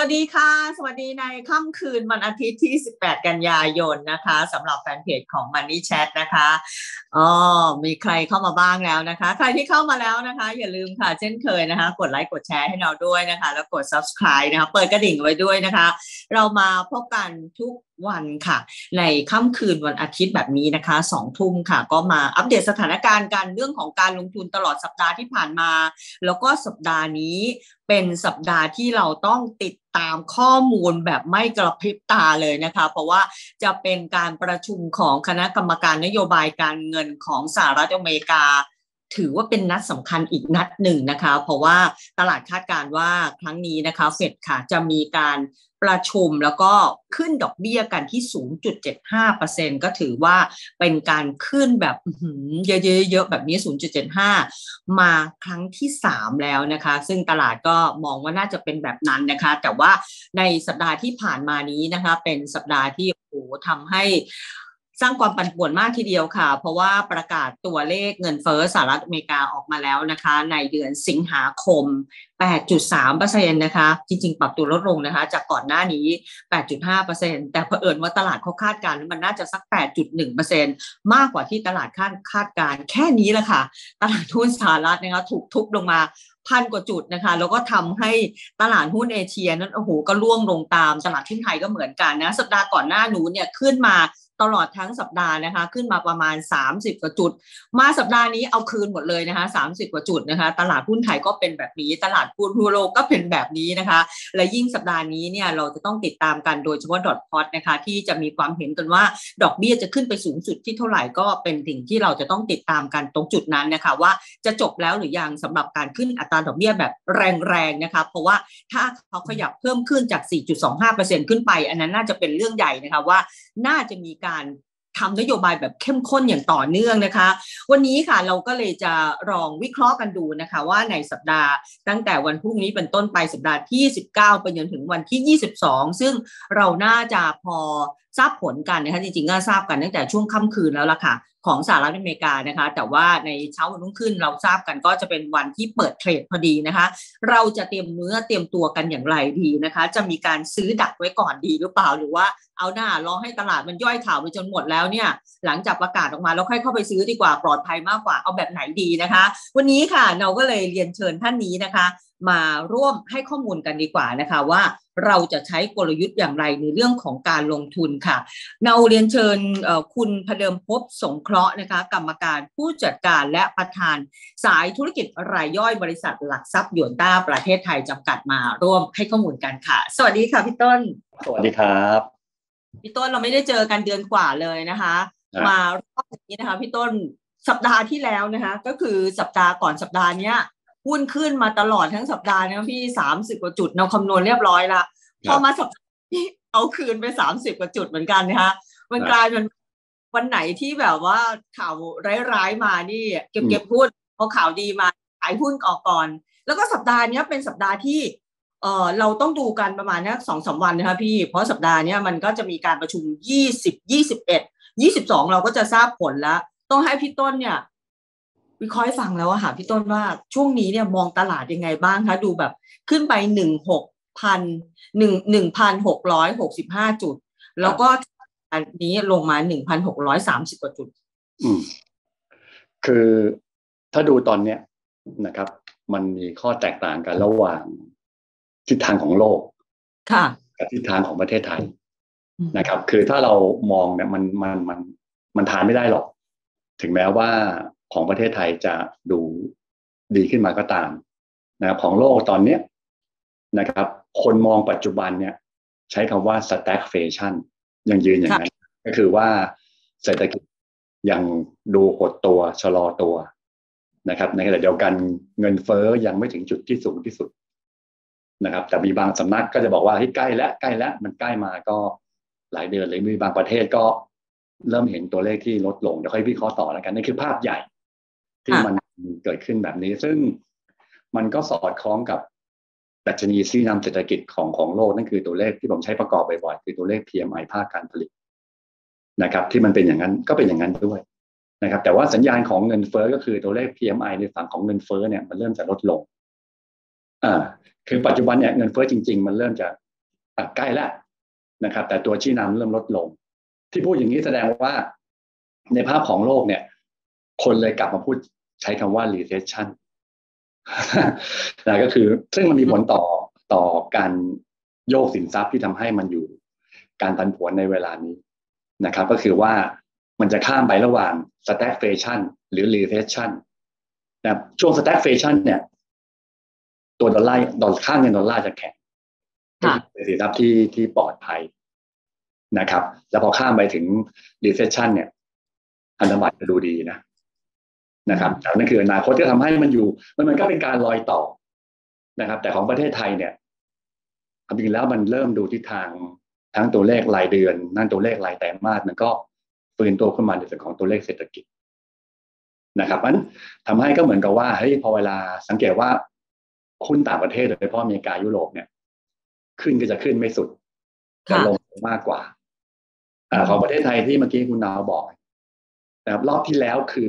วัสดีค่ะสวัสดีในค่ำคืนวันอาทิตย์ที่18กันยายนนะคะสำหรับแฟนเพจของ Money Chat นะคะอ๋อมีใครเข้ามาบ้างแล้วนะคะใครที่เข้ามาแล้วนะคะอย่าลืมค่ะเช่นเคยนะคะกดไลค์กดแชร์ให้เราด้วยนะคะแล้วกด Subscribe นะคะเปิดกระดิ่งไว้ด้วยนะคะเรามาพบกันทุกวันค่ะในค่ำคืนวันอาทิตย์แบบนี้นะคะ20:00 นค่ะก็มาอัปเดตสถานการณ์กันเรื่องของการลงทุนตลอดสัปดาห์ที่ผ่านมาแล้วก็สัปดาห์นี้เป็นสัปดาห์ที่เราต้องติดตามข้อมูลแบบไม่กระพริบตาเลยนะคะเพราะว่าจะเป็นการประชุมของคณะกรรมการนโยบายการเงินของสหรัฐอเมริกาถือว่าเป็นนัดสำคัญอีกนัดหนึ่งนะคะเพราะว่าตลาดคาดการณ์ว่าครั้งนี้นะคะเฟดค่ะจะมีการประชุมแล้วก็ขึ้นดอกเบี้ยกันที่ 0.75% ก็ถือว่าเป็นการขึ้นแบบเยอะๆแบบนี้ 0.75 มาครั้งที่3แล้วนะคะซึ่งตลาดก็มองว่าน่าจะเป็นแบบนั้นนะคะแต่ว่าในสัปดาห์ที่ผ่านมานี้นะคะเป็นสัปดาห์ที่ทำให้สร้างความปั่นป่วนมากทีเดียวค่ะเพราะว่าประกาศตัวเลขเงินเฟ้อสหรัฐอเมริกาออกมาแล้วนะคะในเดือนสิงหาคม 8.3% นะคะจริงๆปรับตัวลดลงนะคะจากก่อนหน้านี้ 8.5% แต่เผอิญว่าตลาดเขาคาดการณ์มันน่าจะสัก 8.1% มากกว่าที่ตลาดคาดการณ์แค่นี้แหละค่ะตลาดหุ้นสหรัฐนะคะถูกทุบลงมา1,000 กว่าจุดนะคะแล้วก็ทำให้ตลาดหุ้นเอเชียนั้นโอ้โหก็ร่วงลงตามตลาดหุ้นไทยก็เหมือนกันนะสัปดาห์ก่อนหน้านู้นเนี่ยขึ้นมาตลอดทั้งสัปดาห์นะคะขึ้นมาประมาณ30 กว่าจุดมาสัปดาห์นี้เอาคืนหมดเลยนะคะ30 กว่าจุดนะคะตลาดหุ้นไทยก็เป็นแบบนี้ตลาดหุ้นทั่วโลกก็เป็นแบบนี้นะคะและยิ่งสัปดาห์นี้เนี่ยเราจะต้องติดตามกันโดยเฉพาะดอทพอตนะคะที่จะมีความเห็นกันว่าดอกเบี้ยจะขึ้นไปสูงสุดที่เท่าไหร่ก็เป็นสิ่งที่เราจะต้องติดตามกันตรงจุดนั้นนะคะว่าจะจบแล้วหรือยังสำหรับการขึ้นอัตราดอกเบี้ยแบบแรงๆนะคะเพราะว่าถ้าเขาขยับเพิ่มขึ้นจาก 4.25% ขึ้นไปอันนั้นน่าจะเป็นเรื่องใหญ่นะคะว่าน่าจะมีการทำนโยบายแบบเข้มข้นอย่างต่อเนื่องนะคะวันนี้ค่ะเราก็เลยจะลองวิเคราะห์กันดูนะคะว่าในสัปดาห์ตั้งแต่วันพรุ่งนี้เป็นต้นไปสัปดาห์ที่19ไปจนถึงวันที่22ซึ่งเราน่าจะพอทราบผลกันนะคะจริงๆก็ทราบกันตั้งแต่ช่วงค่ำคืนแล้วล่ะค่ะของสหรัฐอเมริกานะคะแต่ว่าในเช้าวันรุ่งขึ้นเราทราบกันก็จะเป็นวันที่เปิดเทรดพอดีนะคะเราจะเตรียมเนื้อเตรียมตัวกันอย่างไรดีนะคะจะมีการซื้อดักไว้ก่อนดีหรือเปล่าหรือว่าเอาหน้ารอให้ตลาดมันย่อยข่าวไปจนหมดแล้วเนี่ยหลังจากประกาศออกมาแล้วค่อยเข้าไปซื้อดีกว่าปลอดภัยมากกว่าเอาแบบไหนดีนะคะวันนี้ค่ะเราก็เลยเรียนเชิญท่านนี้นะคะมาร่วมให้ข้อมูลกันดีกว่านะคะว่าเราจะใช้กลยุทธ์อย่างไรในเรื่องของการลงทุนค่ะเราเรียนเชิญคุณพเดิมภพสงเคราะห์นะคะกรรมการผู้จัดการและประธานสายธุรกิจรายย่อยบริษัทหลักทรัพย์หยวนต้าประเทศไทยจำกัดมาร่วมให้ข้อมูลกันค่ะสวัสดีค่ะพี่ต้นสวัสดีครับพี่ต้นเราไม่ได้เจอกันเดือนกว่าเลยนะคะมารอบนี้นะคะพี่ต้นสัปดาห์ที่แล้วนะคะก็คือสัปดาห์ก่อนสัปดาห์นี้หุ้นขึ้นมาตลอดทั้งสัปดาห์นะพี่30 กว่าจุดเราคำนวณเรียบร้อยละพอมาสัปดาห์ที่เอาคืนไป30 กว่าจุดเหมือนกันนะคะมันกลายเป็นวันไหนที่แบบว่าข่าวร้ายๆมานี่เก็บหุ้นพอข่าวดีมาขายหุ้นออกก่อนแล้วก็สัปดาห์นี้เป็นสัปดาห์ที่เราต้องดูกันประมาณนี้2-3 วันนะคะพี่เพราะสัปดาห์นี้มันก็จะมีการประชุม20 21 22เราก็จะทราบผลแล้วต้องให้พี่ต้นเนี่ยวิเคราะห์ให้ฟังแล้วอะค่ะพี่ต้นว่าช่วงนี้เนี่ยมองตลาดยังไงบ้างคะดูแบบขึ้นไป1,665 จุดแล้วก็อันนี้ลงมา 1,630 กว่าจุดคือถ้าดูตอนเนี้ยนะครับมันมีข้อแตกต่างกันระหว่างทิศทางของโลกกับทิศทางของประเทศไทยนะครับคือถ้าเรามองเนี่ยมันทานไม่ได้หรอกถึงแม้ว่าของประเทศไทยจะดูดีขึ้นมาก็ตามนะครับของโลกตอนเนี้ยนะครับคนมองปัจจุบันเนี่ยใช้คำว่า stagflation ยังยืนอย่างนั้นก็คือว่าเศรษฐกิจยังดูหดตัวชะลอตัวนะครับในขณะเดียวกันเงินเฟ้อยังไม่ถึงจุดที่สูงที่สุดนะครับแต่มีบางสำนักก็จะบอกว่าใกล้แล้วมันใกล้มาก็หลายเดือนเลยมีบางประเทศก็เริ่มเห็นตัวเลขที่ลดลงเดี๋ยวค่อยวิเคราะห์ต่อแล้วกันนี่คือภาพใหญ่ที่มันเกิดขึ้นแบบนี้ซึ่งมันก็สอดคล้องกับดัชนีชี้นำเศรษฐกิจของโลกนั่นคือตัวเลขที่ผมใช้ประกอบบ่อยๆคือตัวเลข PMI ภาคการผลิตนะครับที่มันเป็นอย่างนั้นก็เป็นอย่างนั้นด้วยนะครับแต่ว่าสัญญาณของเงินเฟ้อก็คือตัวเลข PMI ในฝั่งของเงินเฟ้อเนี่ยมันเริ่มจะลดลงคือปัจจุบันเนี่ยเงินเฟ้อจริงๆมันเริ่มจะใกล้แล้วนะครับแต่ตัวชี้นำเริ่มลดลงที่พูดอย่างนี้แสดงว่าในภาพของโลกเนี่ยคนเลยกลับมาพูดใช้คำว่า recession นะก็คือซึ่งมันมีผลต่อการโยกสินทรัพย์ที่ทำให้มันอยู่การผันผวนในเวลานี้นะครับก็คือว่ามันจะข้ามไประหว่าง stagflation หรือ recession นะช่วง stagflation เนี่ยตัวดอลลาร์ค่าเงินดอลลาร์จะแข็งเป็นสินทรัพย์ที่ปลอดภัยนะครับแล้วพอข้ามไปถึง recession เนี่ยพันธบัตรจะดูดีนะครับแต่นั่นคืออนาคตที่ทำให้มันอยู่มันก็เป็นการลอยต่อนะครับแต่ของประเทศไทยเนี่ยจริงๆแล้วมันเริ่มดูทิศทางทั้งตัวเลขรายเดือนนั่นตัวเลขรายไตรมาสมันก็ฟื้นตัวขึ้นมาในส่วนของตัวเลขเศรษฐกิจนะครับมันทำให้ก็เหมือนกับว่าเฮ้ยพอเวลาสังเกตว่าหุ้นต่างประเทศโดยเฉพาะอเมริกายุโรปเนี่ยขึ้นก็จะขึ้นไม่สุดจะลงมากกว่าของประเทศไทยที่เมื่อกี้คุณนาวบอกนะครับรอบที่แล้วคือ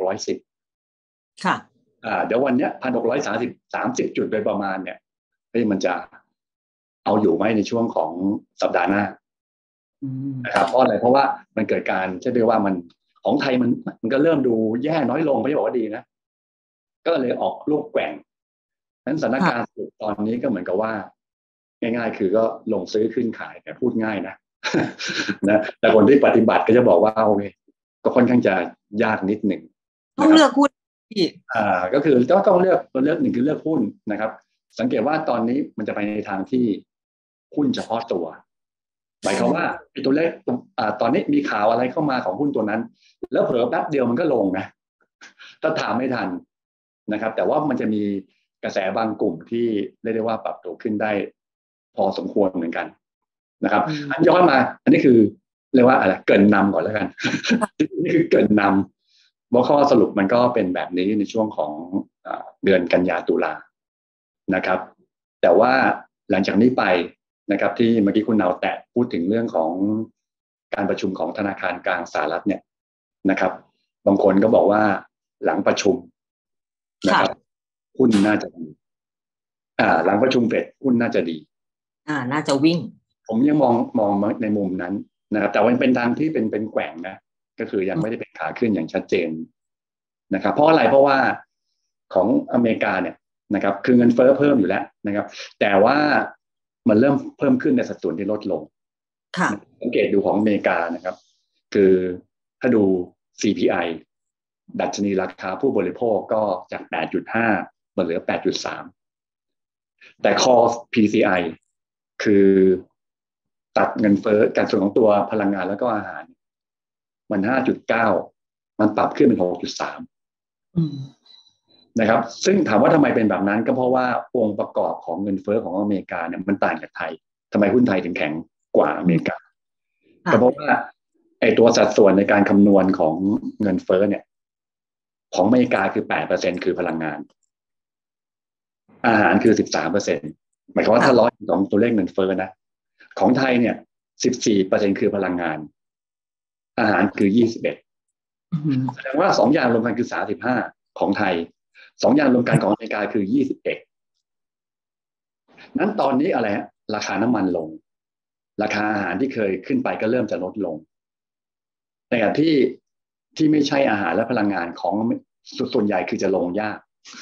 1,610 ค่ะเดี๋ยววันเนี้ย1,630จุดโดยประมาณเนี่ยมันจะเอาอยู่ไหมในช่วงของสัปดาห์หน้านะครับเพราะอะไรเพราะว่ามันเกิดการใช่ไหมว่ามันของไทยมันก็เริ่มดูแย่น้อยลงไม่ใช่บอกว่าดีนะก็เลยออกลูกแกว่งนั้นสถานการณ์ตอนนี้ก็เหมือนกับว่าง่ายๆคือก็ลงซื้อขึ้นขายแต่พูดง่ายนะแต่คนที่ปฏิบัติก็จะบอกว่าโอเคก็ค่อนข้างจะยากนิดหนึ่งต้องเลือกหุ้นก็คือต้องเลือกตัวเลือกหนึ่งคือเลือกหุ้นนะครับสังเกตว่าตอนนี้มันจะไปในทางที่หุ้นเฉพาะตัวหมายความว่าตัวเลขตอนนี้มีข่าวอะไรเข้ามาของหุ้นตัวนั้นแล้วเผลอแป๊บเดียวมันก็ลงนะถ้าถามไม่ทันนะครับแต่ว่ามันจะมีกระแสบางกลุ่มที่เรียกได้ว่าปรับตัวขึ้นได้พอสมควรเหมือนกันนะครับอันย้อนมาอันนี้คือเรียกว่าอะไรเกินนำก่อนแล้วกันนี่คือเกินนำว่าข้อสรุปมันก็เป็นแบบนี้ในช่วงของเดือนกันยาตุลานะครับแต่ว่าหลังจากนี้ไปนะครับที่เมื่อกี้คุณนาวแตะพูดถึงเรื่องของการประชุมของธนาคารกลางสหรัฐเนี่ยนะครับบางคนก็บอกว่าหลังประชุมนะครับหุ้นน่าจะดีหลังประชุมเฟดหุ้นน่าจะดีน่าจะวิ่งผมยังมองในมุมนั้นนะครับแต่ว่าเป็นทางที่เป็นแกว่งนะก็คือยังไม่ได้เป็นขาขึ้นอย่างชัดเจนนะครับเพราะอะไรเพราะว่าของอเมริกาเนี่ยนะครับคือเงินเฟ้อเพิ่มอยู่แล้วนะครับแต่ว่ามันเริ่มเพิ่มขึ้นในสัดส่วนที่ลดลงสังเกตดูของอเมริกานะครับคือถ้าดู CPI ดัชนีราคาผู้บริโภคก็จาก 8.5 มาเหลือ 8.3 แต่ Core PCI คือตัดเงินเฟ้อการส่วนของตัวพลังงานแล้วก็อาหารมัน 5.9 มันปรับขึ้นเป็น 6.3 นะครับซึ่งถามว่าทำไมเป็นแบบนั้นก็เพราะว่าองค์ประกอบของเงินเฟ้อของอเมริกาเนี่ยมันต่างจากไทยทำไมหุ้นไทยถึงแข็งกว่าอเมริกาก็เพราะว่าไอ้ตัวสัดส่วนในการคำนวณของเงินเฟ้อเนี่ยของอเมริกาคือ 8% คือพลังงานอาหารคือ 13% หมายความว่าถ้าร้อยของตัวเลขเงินเฟ้อนะของไทยเนี่ย 14% คือพลังงานอาหารคือ 21แสดงว่า2อย่างรวมกันคือ 35ของไทย2อย่างรวมกันของอเมริกาคือ21นั้นตอนนี้อะไรราคาน้ำมันลงราคาอาหารที่เคยขึ้นไปก็เริ่มจะลดลงแต่ที่ไม่ใช่อาหารและพลังงานของส่วนใหญ่คือจะลงยาก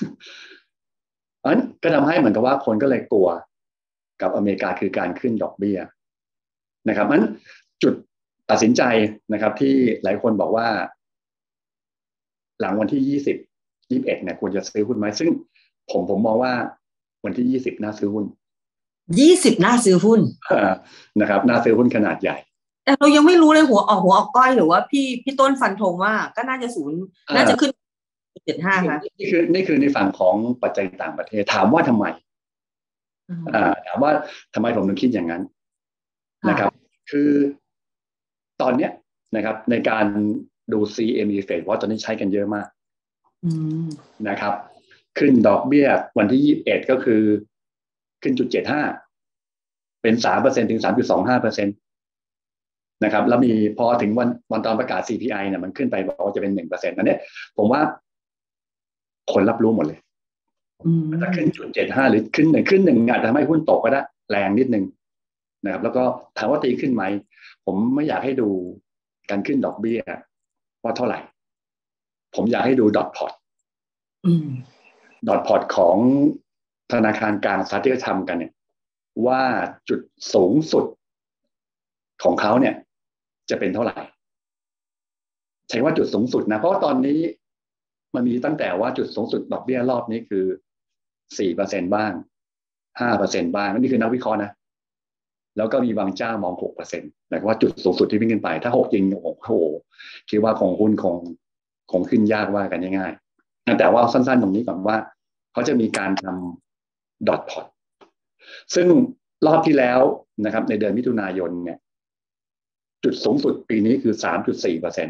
นั้นก็ทำให้เหมือนกับว่าคนก็เลยกลัวกับอเมริกาคือการขึ้นดอกเบี้ยนะครับนั้นจุดตัดสินใจนะครับที่หลายคนบอกว่าหลังวันที่21เนี่ยควรจะซื้อหุ้นไหมซึ่งผมมองว่าวันที่20น่าซื้อหุ้น 20น่าซื้อหุ้นนะครับน่าซื้อหุ้นขนาดใหญ่แต่เรายังไม่รู้เลยหัวออกก้อยหรือว่าพี่ต้นฟันธงว่าก็น่าจะน่าจะขึ้น 75 ค่ะนี่คือในฝั่งของปัจจัยต่างประเทศถามว่าทำไมถามว่าทำไมผมถึงคิดอย่างนั้นนะครับคือตอนเนี้ยนะครับในการดู CME Fed ว่าตอนนี้ใช้กันเยอะมากนะครับขึ้นดอกเบี้ยวันที่21ก็คือขึ้น0.75เป็น 3% ถึง 3.25% นะครับแล้วมีพอถึงวันตอนประกาศ CPI เนี่ยมันขึ้นไปบอกว่าจะเป็น 1% อันนี้ผมว่าคนรับรู้หมดเลยจะขึ้น0.75หรือขึ้นหนึ่งอาจจะทำให้หุ้นตกก็ได้แรงนิดนึงนะครับแล้วก็ถามว่าตีขึ้นไหมผมไม่อยากให้ดูการขึ้นดอกเบี้ยว่าเท่าไหร่ผมอยากให้ดูดอทพอตดอทพอตของธนาคารกลางสหรัฐที่เขาทำกันเนี่ยว่าจุดสูงสุดของเขาเนี่ยจะเป็นเท่าไหร่ใช้ว่าจุดสูงสุดนะเพราะว่าตอนนี้มันมีตั้งแต่ว่าจุดสูงสุดดอกเบี้ยรอบนี้คือ 4% บ้าง 5% บ้างนี่คือนักวิเคราะห์นะแล้วก็มีบางเจ้ามอง 6% หมายความว่าจุดสูงสุดที่วิ่งขึ้นไปถ้า6จริงโอ้โหคิดว่าของหุ้นคงขึ้นยากว่ากันง่ายๆแต่ว่าสั้นๆตรงนี้ก่อนว่าเขาจะมีการทำดอทพอตซึ่งรอบที่แล้วนะครับในเดือนมิถุนายนเนี่ยจุดสูงสุดปีนี้คือ 3.4%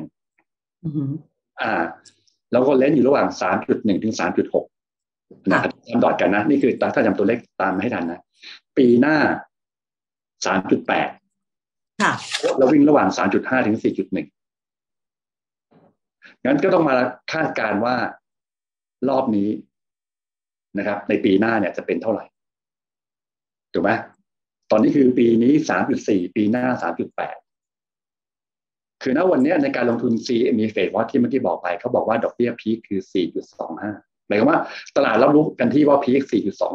แล้วก็เลนส์อยู่ระหว่าง 3.1 ถึง 3.6 นะครับทำดอทกันนะนี่คือถ้าจำตัวเลขตามให้ทันนะปีหน้า 3.8 ค่ะแล้ววิ่งระหว่าง 3.5 ถึง 4.1 งั้นก็ต้องมาคาดการณ์ว่ารอบนี้นะครับในปีหน้าเนี่ยจะเป็นเท่าไหร่ถูกไหมตอนนี้คือปีนี้ 3.4 ปีหน้า 3.8 คือณวันนี้ในการลงทุน CME Fed Watch ที่เมื่อกี้บอกไปเขาบอกว่าดอกเบี้ยพีคคือ 4.25 หมายความว่าตลาดรับรู้กันที่ว่าพีค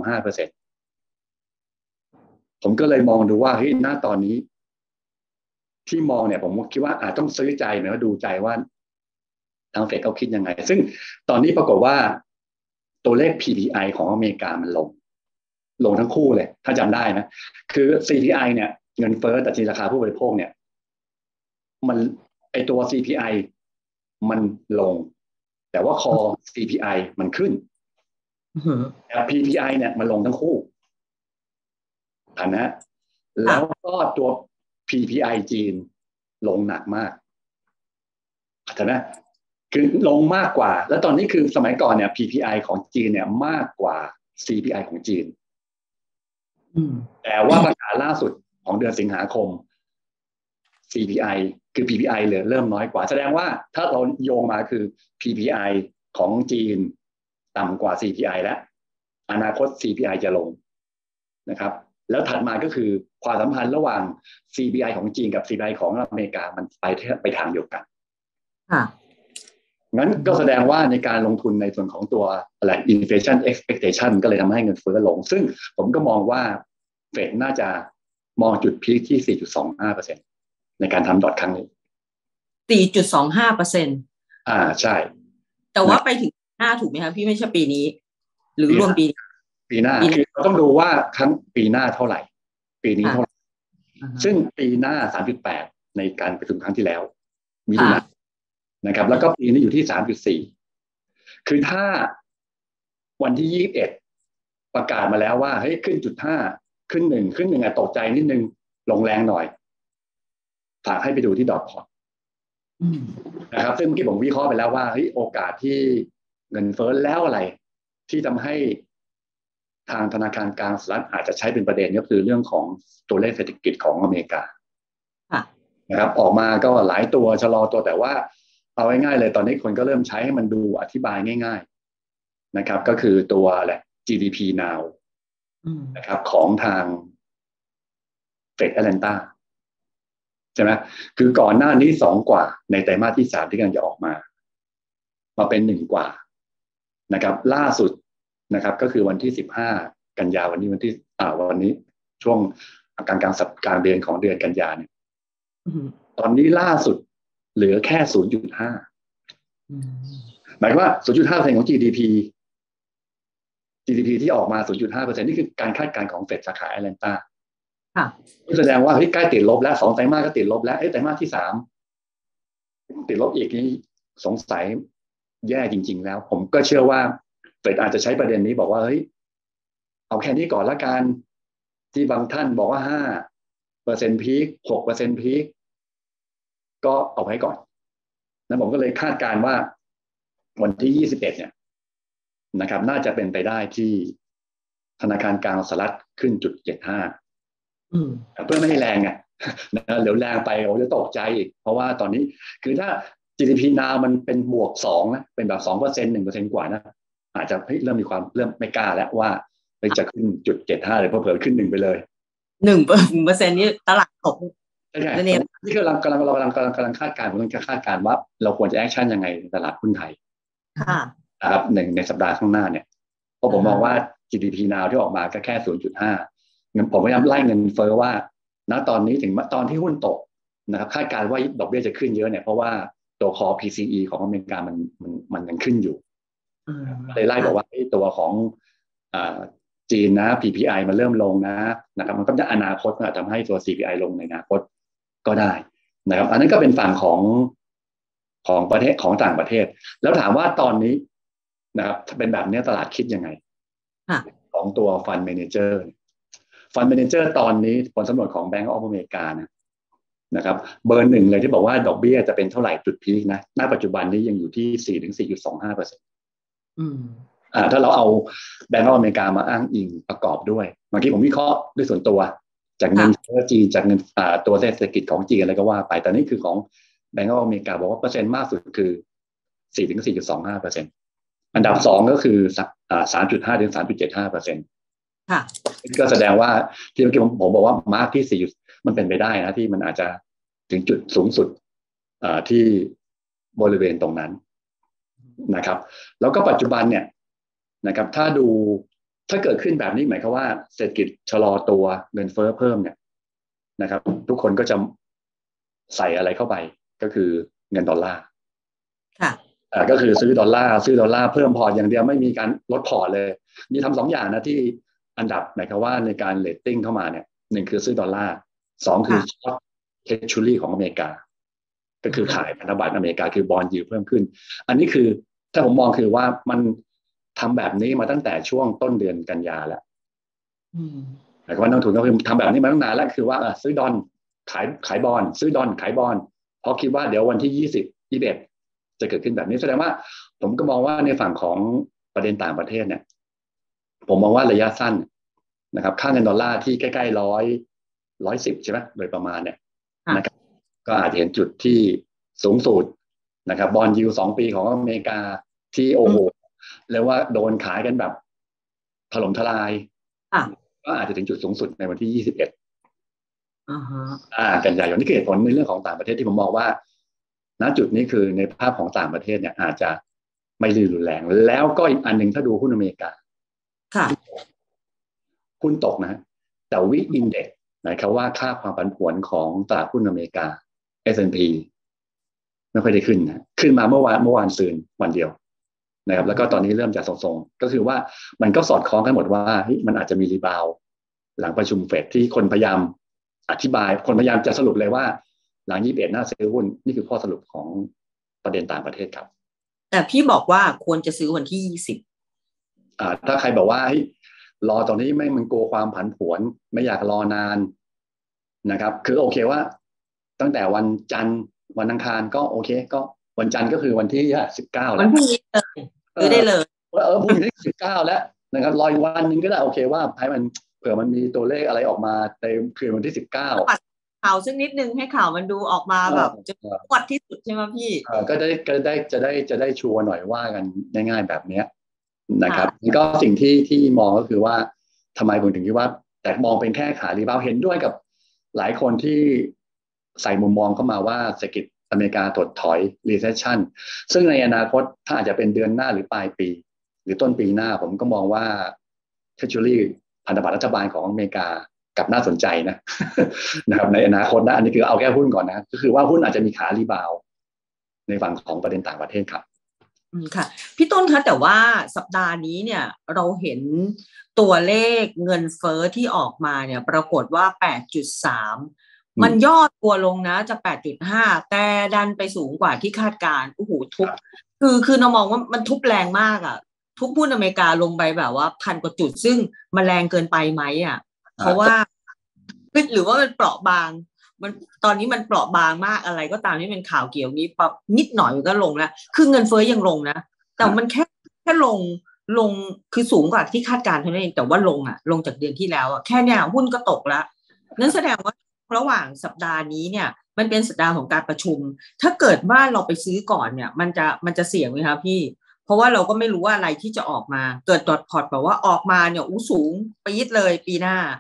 4.25% ผมก็เลยมองดูว่าเฮ้ยณตอนนี้ที่มองเนี่ยผมคิดว่าอาจต้องซื้อใจหมายว่าดูใจว่าทางเฟดเขาคิดยังไงซึ่งตอนนี้ปรากฏว่าตัวเลข PPI ของอเมริกามันลงทั้งคู่เลยถ้าจำได้นะคือ CPI เนี่ยเงินเฟ้อดัชนีราคาผู้บริโภคเนี่ยมันไอตัว CPI มันลงแต่ว่าคอ CPI มันขึ้นแต่ PPI เนี่ยมันลงทั้งคู่นะแล้วก็ตัว PPI จีนลงหนักมากเข้าใจไหมคือลงมากกว่าแล้วตอนนี้คือสมัยก่อนเนี่ย PPI ของจีนเนี่ยมากกว่า CPI ของจีนแต่ว่าประกาศล่าสุดของเดือนสิงหาคม CPI คือ PPI เลยเริ่มน้อยกว่าแสดงว่าถ้าเราโยงมาคือ PPI ของจีนต่ำกว่า CPI แล้วอนาคต CPI จะลงนะครับแล้วถัดมาก็คือความสัมพันธ์ระหว่าง CPI ของจีนกับ CPI ของอเมริกามันไปทางเดียวกันงั้นก็แสดงว่าในการลงทุนในส่วนของตัวอะไร inflation expectation ก็เลยทำให้เงินเฟ้อลงซึ่งผมก็มองว่าเฟดน่าจะมองจุดพีคที่ 4.25% ในการทำดอทครั้งนี้ 4.25% ใช่แต่ว่าไปถึงหน้าถูกไหมคะพี่ไม่ใช่ปีนี้หรือรวมปีหน้าคือเราต้องดูว่าครั้งปีหน้าเท่าไหร่ปีนี้เท่าไหร่ซึ่งปีหน้า 3.8 ในการประชุมครั้งที่แล้วมิถุนายนนะครับแล้วก็ปีนี้อยู่ที่ 3.4 คือถ้าวันที่ 21 ประกาศมาแล้วว่าเฮ้ยขึ้น 0.5 ขึ้น 1ตกใจนิดนึงลงแรงหน่อยฝากให้ไปดูที่ดอทพอตนะครับซึ่งเมื่อกี้ผมวิเคราะห์ไปแล้วว่าเฮ้ยโอกาสที่เงินเฟ้อแล้วอะไรที่ทำให้ทางธนาคารกลางสหรัฐอาจจะใช้เป็นประเด็นก็คือเรื่องของตัวเลขเศรษฐกิจของอเมริกานะครับออกมาก็หลายตัวชะลอตัวแต่ว่าเอาง่ายๆเลยตอนนี้คนก็เริ่มใช้ให้มันดูอธิบายง่ายๆนะครับก็คือตัวอะไร GDP now นะครับของทางเฟดแอตแลนตาใช่ไหมคือก่อนหน้านี้2 กว่าในไตรมาสที่ 3ที่กำลังจะออกมาเป็น1 กว่านะครับล่าสุดนะครับก็คือวันที่15 กันยาวันนี้ช่วงกลางเดือนของเดือนกันยาเนี่ยตอนนี้ล่าสุดเหลือแค่ 0.5 หมายความว่า 0.5% ของ GDP ที่ออกมา 0.5% นี่คือการคาดการณ์ของเฟดสาขาแอตแลนตาแสดงว่าเฮ้ยใกล้ติดลบแล้ว2 ไตรมาสก็ติดลบแล้วไตรมาสที่ 3ติดลบอีกนี่สงสัยแย่จริงๆแล้วผมก็เชื่อว่าเฟดอาจจะใช้ประเด็นนี้บอกว่าเฮ้ยเอาแค่นี้ก่อนละกันที่บางท่านบอกว่า 5% พีค 6% พีคก็เอาไว้ก่อนแล้วผมก็เลยคาดการณ์ว่าวันที่21เนี่ยนะครับน่าจะเป็นไปได้ที่ธนาคารกลางสหรัฐขึ้น0.75เพื่อไม่ให้แรงไงนะเดี๋ยวแรงไปโอ้จะตกใจอีกเพราะว่าตอนนี้คือถ้า GDP now มันเป็นบวก2นะเป็นแบบ 2% 1% กว่านะอาจจะเริ่มมีความเริ่มไม่กล้าแล้วว่าจะขึ้น0.75เลยเพราะเผลอขึ้น1ไปเลย 1% นี่ตลาดตกใช่นี่คือกำลังคาดการณ์ผมต้องคาดการณ์ว่าเราควรจะแอคชั่นยังไงในตลาดหุ้นไทยนะครับในสัปดาห์ข้างหน้าเนี่ยเพราะผมมองว่า GDP now ที่ออกมาก็แค่ 0.5 เงินผมพยายามไล่เงินเฟ้อว่าณตอนนี้ถึงตอนที่หุ้นตกนะครับคาดการณ์ว่าดอกเบี้ยจะขึ้นเยอะเนี่ยเพราะว่าตัวคอ PCE ของอเมริกามันยังขึ้นอยู่เลยไล่บอกว่าตัวของจีนนะ PPI มันเริ่มลงนะครับมันก็จะอนาคตทำให้ตัว CPI ลงในอนาคตก็ได้นะครับอันนั้นก็เป็นฝั่งของประเทศของต่างประเทศแล้วถามว่าตอนนี้นะครับถ้าเป็นแบบนี้ตลาดคิดยังไงของตัว Fund Manager Fund Manager ตอนนี้ผลสำรวจของ Bank of America นะครับเบอร์ 1เลยที่บอกว่าดอกเบี้ยจะเป็นเท่าไหร่จุดพีคนะณปัจจุบันนี้ยังอยู่ที่ 4-4.25% ถ้าเราเอาแบงก์อเมริกามาอ้างอิงประกอบด้วยเมื่อกี้ผมวิเคราะห์ด้วยส่วนตัวจากเงินเฟ้อจีนจากเงินตัวเศรษฐกิจของจีนอะไรก็ว่าไปแต่นี่คือของแบงก์อเมริกาบอกว่าเปอร์เซ็นต์มากสุดคือ 4-4.25% อันดับ2ก็คือ 3.5-3.75% ค่ะก็แสดงว่าที่เมื่อกี้ผมบอกว่ามาร์กที่4มันเป็นไปได้นะที่มันอาจจะถึงจุดสูงสุดที่บริเวณตรงนั้นนะครับแล้วก็ปัจจุบันเนี่ยนะครับถ้าเกิดขึ้นแบบนี้หมายความว่าเศรษฐกิจชะลอตัวเงินเฟ้อเพิ่มเนี่ยนะครับทุกคนก็จะใส่อะไรเข้าไปก็คือเงินดอลลาร์ค่ะก็คือซื้อดอลลาร์เพิ่มพอร์ตอย่างเดียวไม่มีการลดพอร์ตเลยมีทำ2อย่างนะที่อันดับหมายความว่าในการเรตติ้งเข้ามาเนี่ย1คือซื้อดอลลาร์2คือช็อตเทรชูรี่ของอเมริกาก็คือขายพันธบัตรอเมริกาคือบอนด์ยิลด์เพิ่มขึ้นอันนี้คือถ้าผมมองคือว่ามันทำแบบนี้มาตั้งแต่ช่วงต้นเดือนกันยาแล้วหมายความว่านักลงทุนก็คือทำแบบนี้มาตั้งนานแล้วคือว่าซื้อดอลขายบอลซื้อดอลขายบอลเพราะคิดว่าเดี๋ยววันที่20-21จะเกิดขึ้นแบบนี้แสดงว่าผมก็มองว่าในฝั่งของประเด็นต่างประเทศเนี่ยผมมองว่าระยะสั้นนะครับค่าเงินดอลลาร์ที่ใกล้ๆ110ใช่ไหมโดยประมาณเนี่ยนะครับก็อาจจะเห็นจุดที่สูงสุดนะครับบอนด์ยิลด์2 ปีของอเมริกาที่โอ้โหเรียกว่าโดนขายกันแบบถล่มทลายก็อาจจะถึงจุดสูงสุดในวันที่21กันยายนนี่คือเหตุผลในเรื่องของต่างประเทศที่ผมมองว่าณจุดนี้คือในภาพของต่างประเทศเนี่ยอาจจะไม่รุนแรงแล้วก็อีกอันหนึ่งถ้าดูหุ้นอเมริกาหุ้นตกนะแต่วิอินเด็กซ์หมายความว่าค่าความผันผวนของตลาดหุ้นอเมริกา S&P ไม่ค่อยได้ขึ้นนะขึ้นมาเมื่อวานซืนวันเดียวนะครับแล้วก็ตอนนี้เริ่มจะทรงๆก็คือว่ามันก็สอดคล้องกันหมดว่ามันอาจจะมีรีบาวหลังประชุมเฟดที่คนพยายามอธิบายคนพยายามจะสรุปเลยว่าหลัง21น่าซื้อหุ้นนี่คือข้อสรุปของประเด็นต่างประเทศครับแต่พี่บอกว่าควรจะซื้อวันที่20 ถ้าใครบอกว่ารอตอนนี้ไม่มันกลัวความผันผวนไม่อยากรอนานนะครับคือโอเคว่าตั้งแต่วันจันทร์วันอังคารก็โอเคก็วันจันทร์ก็คือวันที่19แล้ววันพรุ่งนี้เลยซื้อได้เลยพรุ่งนี้19แล้วนะครับรออีกวันนึงก็ได้โอเคว่าให้มันเผื่อมันมีตัวเลขอะไรออกมาในคืนวันที่19 ข่าวสักนิดนึงให้ข่าวมันดูออกมาแบบจะปวดที่สุดใช่ไหมพี่ก็จะได้ชัวร์หน่อยว่ากันง่ายๆแบบนี้นะครับก็สิ่งที่มองก็คือว่าทำไมผมถึงคิดว่าแต่มองเป็นแค่ขารีบาวเห็นด้วยกับหลายคนที่ใส่มุมมองเข้ามาว่าเศรษฐกิจอเมริกาถดถอย recession ซึ่งในอนาคตถ้าอาจจะเป็นเดือนหน้าหรือปลายปีหรือต้นปีหน้าผมก็มองว่า Treasury พันธบัตรรัฐบาลของอเมริกากับน่าสนใจนะครับในอนาคตนะอันนี้คือเอาแค่หุ้นก่อนนะก็คือว่าหุ้นอาจจะมีขารีบาวในฝั่งของประเด็นต่างประเทศครับค่ะพี่ต้นคะแต่ว่าสัปดาห์นี้เนี่ยเราเห็นตัวเลขเงินเฟ้อที่ออกมาเนี่ยปรากฏว่า 8.3 มันย่อตัวลงนะจาก 8.5 แต่ดันไปสูงกว่าที่คาดการณ์โอ้โหทุบคือเรามองว่ามันทุบแรงมากอ่ะทุบหุ้นอเมริกาลงไปแบบว่า1,000 กว่าจุดซึ่งมันแรงเกินไปไหมอ่ะเพราะว่าหรือว่ามันเปราะบางมันตอนนี้มันเปราะบางมากอะไรก็ตามที่เป็นข่าวเกี่ยวนี้ปรับนิดหน่อยมันก็ลงแล้วคือเงินเฟ้อยังลงนะแต่มันแค่ลงคือสูงกว่าที่คาดการณ์เท่านั้นเองแต่ว่าลงจากเดือนที่แล้วแค่เนี้ยหุ้นก็ตกแล้วนั่นแสดงว่าระหว่างสัปดาห์นี้เนี่ยมันเป็นสัปดาห์ของการประชุมถ้าเกิดว่าเราไปซื้อก่อนเนี่ยมันจะเสี่ยงไหมคะพี่เพราะว่าเราก็ไม่รู้ว่าอะไรที่จะออกมาเกิดดอทพอตแบบว่าออกมาเนี่ยสูงปี๊ดเลยปีหน้า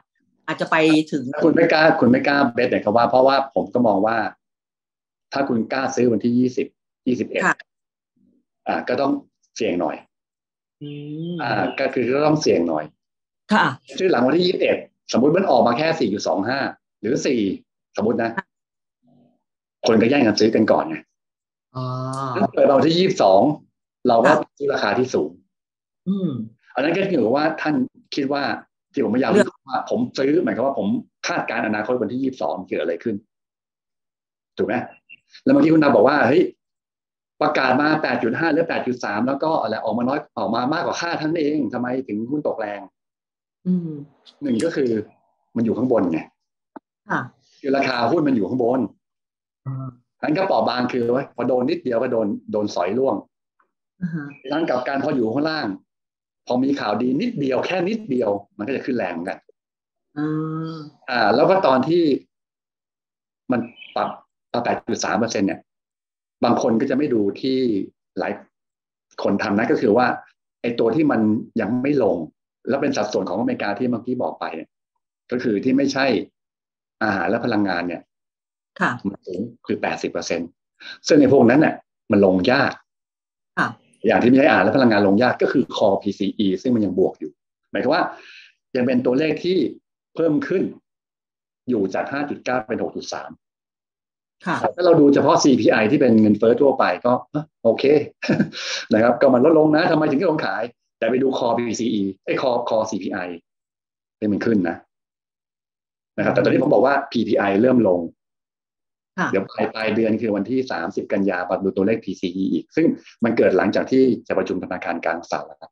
อาจจะไปถึงคุณไม่กล้าเบสเนี่ยครับว่าเพราะว่าผมก็มองว่าถ้าคุณกล้าซื้อวันที่21ก็ต้องเสี่ยงหน่อยก็คือก็ต้องเสี่ยงหน่อยค่ะซื้อหลังวันที่21สมมติมันออกมาแค่4.25หรือ4สมมตินะคนก็แย่งกันซื้อกันก่อนไงถ้าเปิดเราที่22เราก็ซื้อราคาที่สูงอันนั้นก็คือว่าท่านคิดว่าที่ผมพยายามว่าผมซื้อหมายความว่าผมคาดการณ์อนาคตวันที่22เกิดอะไรขึ้นถูกไหมแล้วเมื่อกี้คุณดาบอกว่าเฮ้ยประกาศมา 8.5 หรือ 8.3 แล้วก็อะไรออกมาน้อยออกมามากกว่าคาดท่านเองทำไมถึงหุ้นตกแรงหนึ่งก็คือมันอยู่ข้างบนไงคือราคาหุ้นมันอยู่ข้างบนนั้นก็เปราะบางคือว่าพอโดนนิดเดียวก็โดนสอยร่วงนั้นกับการพออยู่ข้างล่างพอมีข่าวดีนิดเดียวแค่นิดเดียวมันก็จะขึ้นแรงเหมือนกันแล้วก็ตอนที่มันปรับ 8.3% เนี่ยบางคนก็จะไม่ดูที่หลายคนทำนะก็คือว่าไอ้ตัวที่มันยังไม่ลงแล้วเป็นสัดส่วนของอเมริกาที่เมื่อกี้บอกไปเนี่ยก็คือที่ไม่ใช่อาหารและพลังงานเนี่ยมันสูงคือ 80% ซึ่งในพวกนั้นเนี่ยมันลงยากอย่างที่ไม่ใช่อาหารและพลังงานลงยากก็คือ Core PCE ซึ่งมันยังบวกอยู่หมายความว่ายังเป็นตัวเลขที่เพิ่มขึ้นอยู่จาก 5.9 เป็น 6.3ถ้าเราดูเฉพาะ CPI ที่เป็นเงินเฟ้อทั่วไปก็โอเคนะครับก็มันลดลงนะทำไมถึงลงขายแต่ไปดู Core PCE Core CPI ที่มันขึ้นนะครับแต่ตอนนี้ผมบอกว่า PPI เริ่มลงเดี๋ยวปลายเดือนคือวันที่30กันยามาดูตัวเลข PCE อีกซึ่งมันเกิดหลังจากที่จะประชุมธนาคารกลางสหรัฐ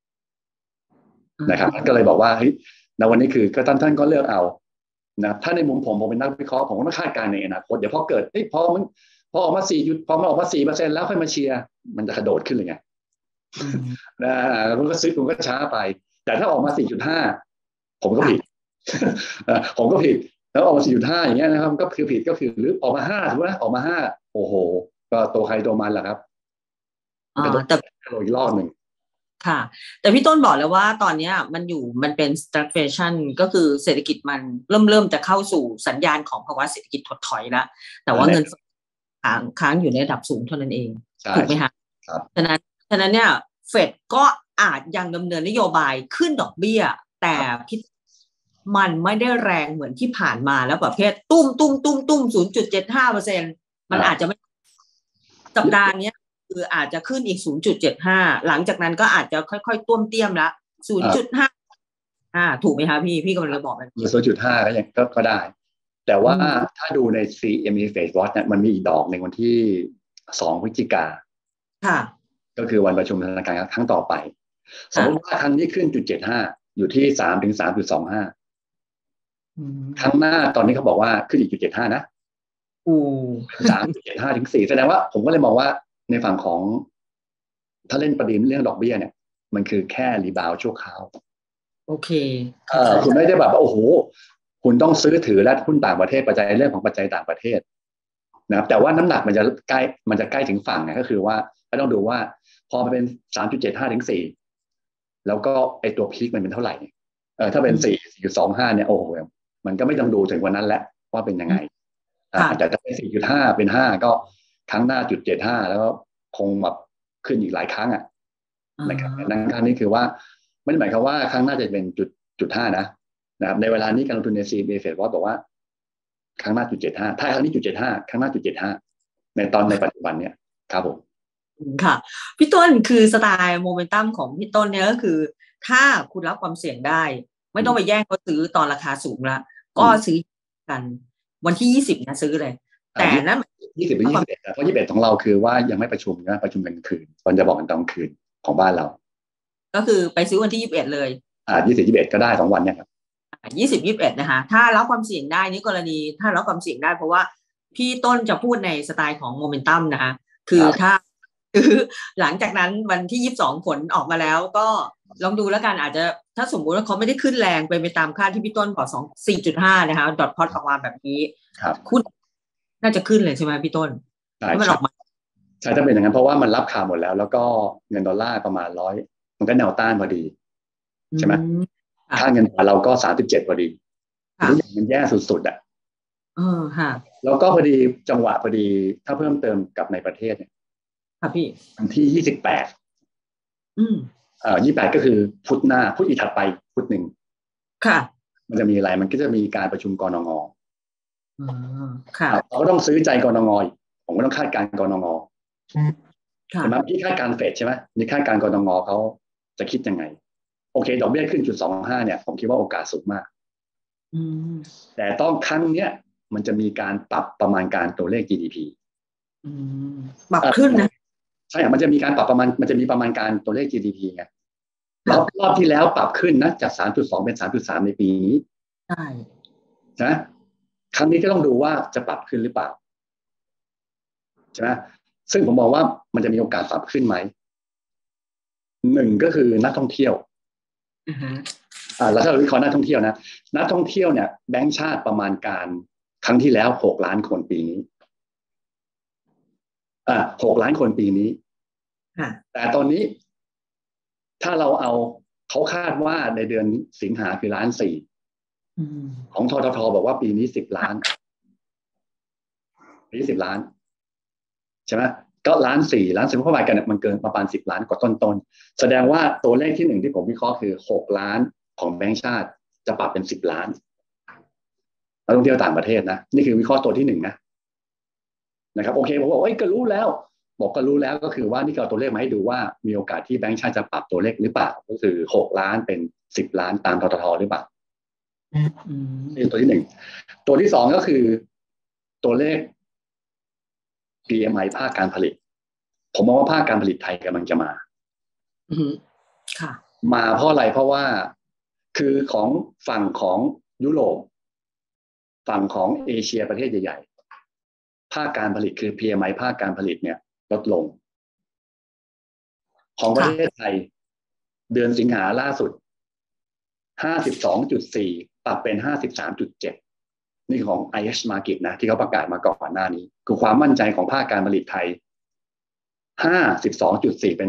นะครับก็เลยบอกว่าเฮ้ยในวันนี้คือก็ท่านก็เลือกเอานะถ้าในมุมผมเป็นนักวิเคราะห์ผมก็ต้องคาดการณ์ในอนาคตเดี๋ยวพอเกิดพอออกมาพอมันออกมา 4% แล้วค่อยมาเชียร์มันจะกระโดดขึ้นเลยไงมันก็ซื้อมันก็ช้าไปแต่ถ้าออกมา 4.5 ผมก็ผิดผมก็ผิดแล้วออกมา 4.5 อย่างเงี้ยนะครับก็คือผิดก็คือหรือออกมา5ถูกไหมออกมา5โอ้โหก็ตัวใครตัวมันแหละครับแต่อีกรอบหนึ่งค่ะแต่พี่ต้นบอกแล้วว่าตอนนี้มันเป็น stagflation ก็คือเศรษฐกิจมันเริ่มจะเข้าสู่สัญญาณของภาวะเศรษฐกิจถดถอยแล้วแต่ว่าเงินค้างอยู่ในระดับสูงเท่านั้นเองถูกไหมคะฉะนั้นเนี่ยเฟดก็อาจยังดำเนินนโยบายขึ้นดอกเบี้ยแต่มันไม่ได้แรงเหมือนที่ผ่านมาแล้วประเภทตุ้ม 0.75% มันอาจจะไม่สัปดาห์นี้คืออาจจะขึ้นอีก 0.75 หลังจากนั้นก็อาจจะค่อยๆต้วมเตี้ยมละ 0.5 ถูกไหมคะพี่กำลังจะบอกแบบ 0.5 ก็ยังก็ได้แต่ว่าถ้าดูใน CME Fed Watch เนี่ยมันมีอีกดอกในวันที่2 พฤศจิกาก็คือวันประชุมธนาคารครั้งต่อไปสมมติว่าครั้งนี้ขึ้น 0.75 อยู่ที่ 3 ถึง 3.25 ครั้งหน้าตอนนี้เขาบอกว่าขึ้นอีก 0.75 นะ3.75 ถึง 4แสดงว่าผมก็เลยมองว่าในฝั่งของถ้าเล่นประเด็นเรื่องดอกเบี้ยเนี่ยมันคือแค่รีบาวชั่วคราวโอเคคุณไม่ได้แบบโอ้โหคุณต้องซื้อถือและหุ้นต่างประเทศปัจจัยเรื่องของปัจจัยต่างประเทศนะครับแต่ว่าน้ำหนักมันจะใกล้ถึงฝั่งก็คือว่าต้องดูว่าพอมันเป็น 3.75 ถึง 4แล้วก็ไอตัวพีคมันเป็นเท่าไหร่ถ้าเป็น 4.25 เนี่ยโอ้โหมันก็ไม่ต้องดูถึงวันนั้นแล้วว่าเป็นยังไงแต่ถ้าเป็น 4.5 เป็น 5ก็ครั้งหน้า 0.75 แล้วก็คงแบบขึ้นอีกหลายครั้งนะครับนั่นครั้งนี้คือว่าไม่ได้หมายความว่าครั้งหน้าจะเป็น0.5 นะครับในเวลานี้การลงทุนใน CME Fed Watch บอกว่าครั้งหน้า 0.75 ถ้าครั้งนี้ 0.75 ครั้งหน้า 0.75 ในปัจจุบันเนี่ยครับผมค่ะพี่ต้นคือสไตล์โมเมนตัมของพี่ต้นเนี่ยก็คือถ้าคุณรับความเสี่ยงได้ไม่ต้องไปแย่งเขาซื้อตอนราคาสูงละก็ซื้อกันวันที่20นะซื้อเลยแต่นั้น 20 หรือ 21เพราะ21ของเราคือว่ายังไม่ประชุมนะประชุมกลางคืนตอนจะบอกกันตอนคืนของบ้านเราก็คือไปซื้อวันที่21เลย 20 21ก็ได้2วันเนี่ยครับ 20 21นะคะถ้ารับความเสี่ยงได้นี่กรณีถ้ารับความเสี่ยงได้เพราะว่าพี่ต้นจะพูดในสไตล์ของโมเมนตัมนะคะคือหลังจากนั้นวันที่22ผลออกมาแล้วก็ลองดูแล้วกันอาจจะถ้าสมมุติว่าเขาไม่ได้ขึ้นแรงไปตามคาดที่พี่ต้นบอก4.5 นะคะดอทพอตออกมาแบบนี้คุณน่าจะขึ้นเลยใช่ไหมพี่ต้นถ้ามันออกมาใช่ถ้าเป็นอย่างนั้นเพราะว่ามันรับข่าวหมดแล้วแล้วก็เงินดอลลาร์ประมาณ100มันก็แนวต้านพอดีใช่ไหมค่าเงินบาทเราก็37พอดีทุกอย่างมันแย่สุดๆอ่ะค่ะแล้วก็พอดีจังหวะพอดีถ้าเพิ่มเติมกับในประเทศเนี่ยค่ะพี่วันที่2828ก็คือพุธหน้าพุธอีกถัดไปพุธหนึ่งค่ะมันจะมีอะไรมันก็จะมีการประชุมกนง. ค่ะเราก็ต้องซื้อใจกนง.ผมก็ต้องคาดการณ์กนง. ค่ะใช่ไหมที่คาดการณ์เฟดใช่ไหมมีคาดการณ์กนง.เขาจะคิดยังไงโอเคดอกเบี้ยขึ้น0.25เนี่ยผมคิดว่าโอกาสสูงมากแต่ต้องครั้งเนี้ยมันจะมีการปรับประมาณการตัวเลข GDP ปรับขึ้นนะใช่มันจะมีการปรับประมาณมันจะมีประมาณการตัวเลข GDP ไงรอบที่แล้วปรับขึ้นนะจาก 3.2 เป็น 3.3 ในปีนี้ใช่นะครั้งนี้ก็ต้องดูว่าจะปรับขึ้นหรือเปล่าใช่ไหมซึ่งผมมองว่ามันจะมีโอกาสปรับขึ้นไหมหนึ่งก็คือนักท่องเที่ยวแล้วถ้าเราวิเคราะห์นักท่องเที่ยวนะนักท่องเที่ยวเนี่ยแบงก์ชาติประมาณการครั้งที่แล้ว6 ล้านคนปีนี้6 ล้านคนปีนี้แต่ตอนนี้ถ้าเราเอาเขาคาดว่าในเดือนสิงหาคือ1.4 ล้านของททท.บอกว่าปีนี้10 ล้านปีนี้10 ล้านใช่ไหมก็1.4 ล้านเข้าไปกันมันเกินประมาณ10 ล้านกว่าต้นแสดงว่าตัวเลขที่หนึ่งที่ผมวิเคราะห์คือ6 ล้านของแบงก์ชาติจะปรับเป็น10 ล้านนักท่องเที่ยวต่างประเทศนะนี่คือวิเคราะห์ตัวที่หนึ่งนะครับโอเคผมบอกก็รู้แล้วบอกก็รู้แล้วก็คือว่านี่ก็เอาตัวเลขมาให้ดูว่ามีโอกาสที่แบงก์ชาติจะปรับตัวเลขหรือเปล่าก็คือ6 ล้านเป็น10 ล้านตามททท.หรือเปล่านี่ตัวที่หนึ่งตัวที่สองก็คือตัวเลข PMI ภาคการผลิตผมมองว่าภาคการผลิตไทยกำลังจะมาค่ะมาเพราะอะไรเพราะว่าคือของฝั่งของยุโรปฝั่งของเอเชียประเทศใหญ่ๆภาคการผลิตคือ PMI ภาคการผลิตเนี่ยลดลงของประเทศไทยเดือนสิงหาล่าสุด 52.4 ปรับเป็น 53.7 นี่ของ IH Market นะที่เขาประกาศมาก่อนหน้านี้คือความมั่นใจของภาคการผลิตไทย 52.4 เป็น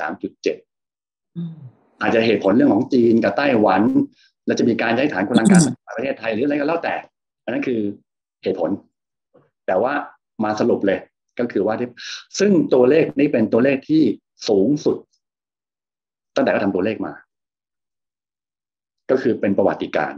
53.7 อาจจะเหตุผลเรื่องของจีนกับไต้หวันและจะมีการย้ายฐานกำลังการประเทศไทยหรืออะไรก็แล้วแต่อันนั้นคือเหตุผลแต่ว่ามาสรุปเลยก็คือว่าซึ่งตัวเลขนี้เป็นตัวเลขที่สูงสุดตั้งแต่ก็ทำตัวเลขมาก็คือเป็นประวัติการณ์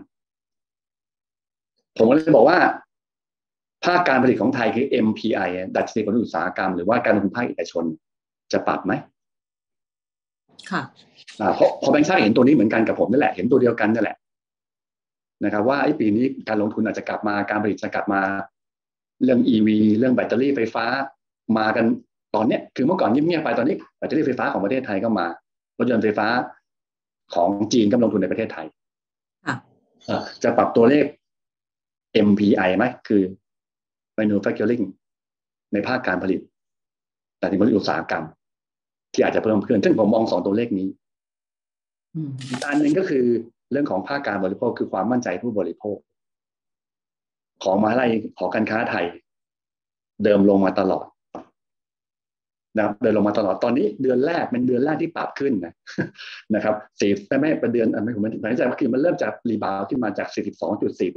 ผมก็เลยบอกว่าภาคการผลิตของไทยคือ MPI ดัชนีผลอุตสาหกรรมหรือว่าการลงทุนภาคเอกชนจะปรับไหมค่ะพอแบงค์ชาติเห็นตัวนี้เหมือนกันกับผมนั่นแหละเห็นตัวเดียวกันนั่นแหละนะครับว่าปีนี้การลงทุนอาจจะกลับมาการผลิตจะกลับมาเรื่อง EV เรื่องแบตเตอรี่ไฟฟ้ามากันตอนนี้คือเมื่อก่อนเงียบๆไปตอนนี้แบตเตอรี่ไฟฟ้าของประเทศไทยก็มารถยนต์ไฟฟ้าของจีนก็ลงทุนในประเทศไทยจะปรับตัวเลข MPI ไหมคือ manufacturing ในภาคการผลิตแต่ในภาคอุตสาหกรรมที่อาจจะเพิ่มขึ้นซึ่งผมมอง2ตัวเลขนี้อีกอันหนึ่งก็คือเรื่องของภาคการบริโภคคือความมั่นใจผู้บริโภคของมหาวิทยาลัยหอการค้าไทยเดิมลงมาตลอดนะครับเดินลงมาตลอดตอนนี้เดือนแรกเป็นเดือนแรกที่ปรับขึ้นนะครับไม่เป็นเดือนไม่ผมไม่แน่ใจว่าคือมันเริ่มจากรีบาวขึ้นมาจาก 42.4 เป็น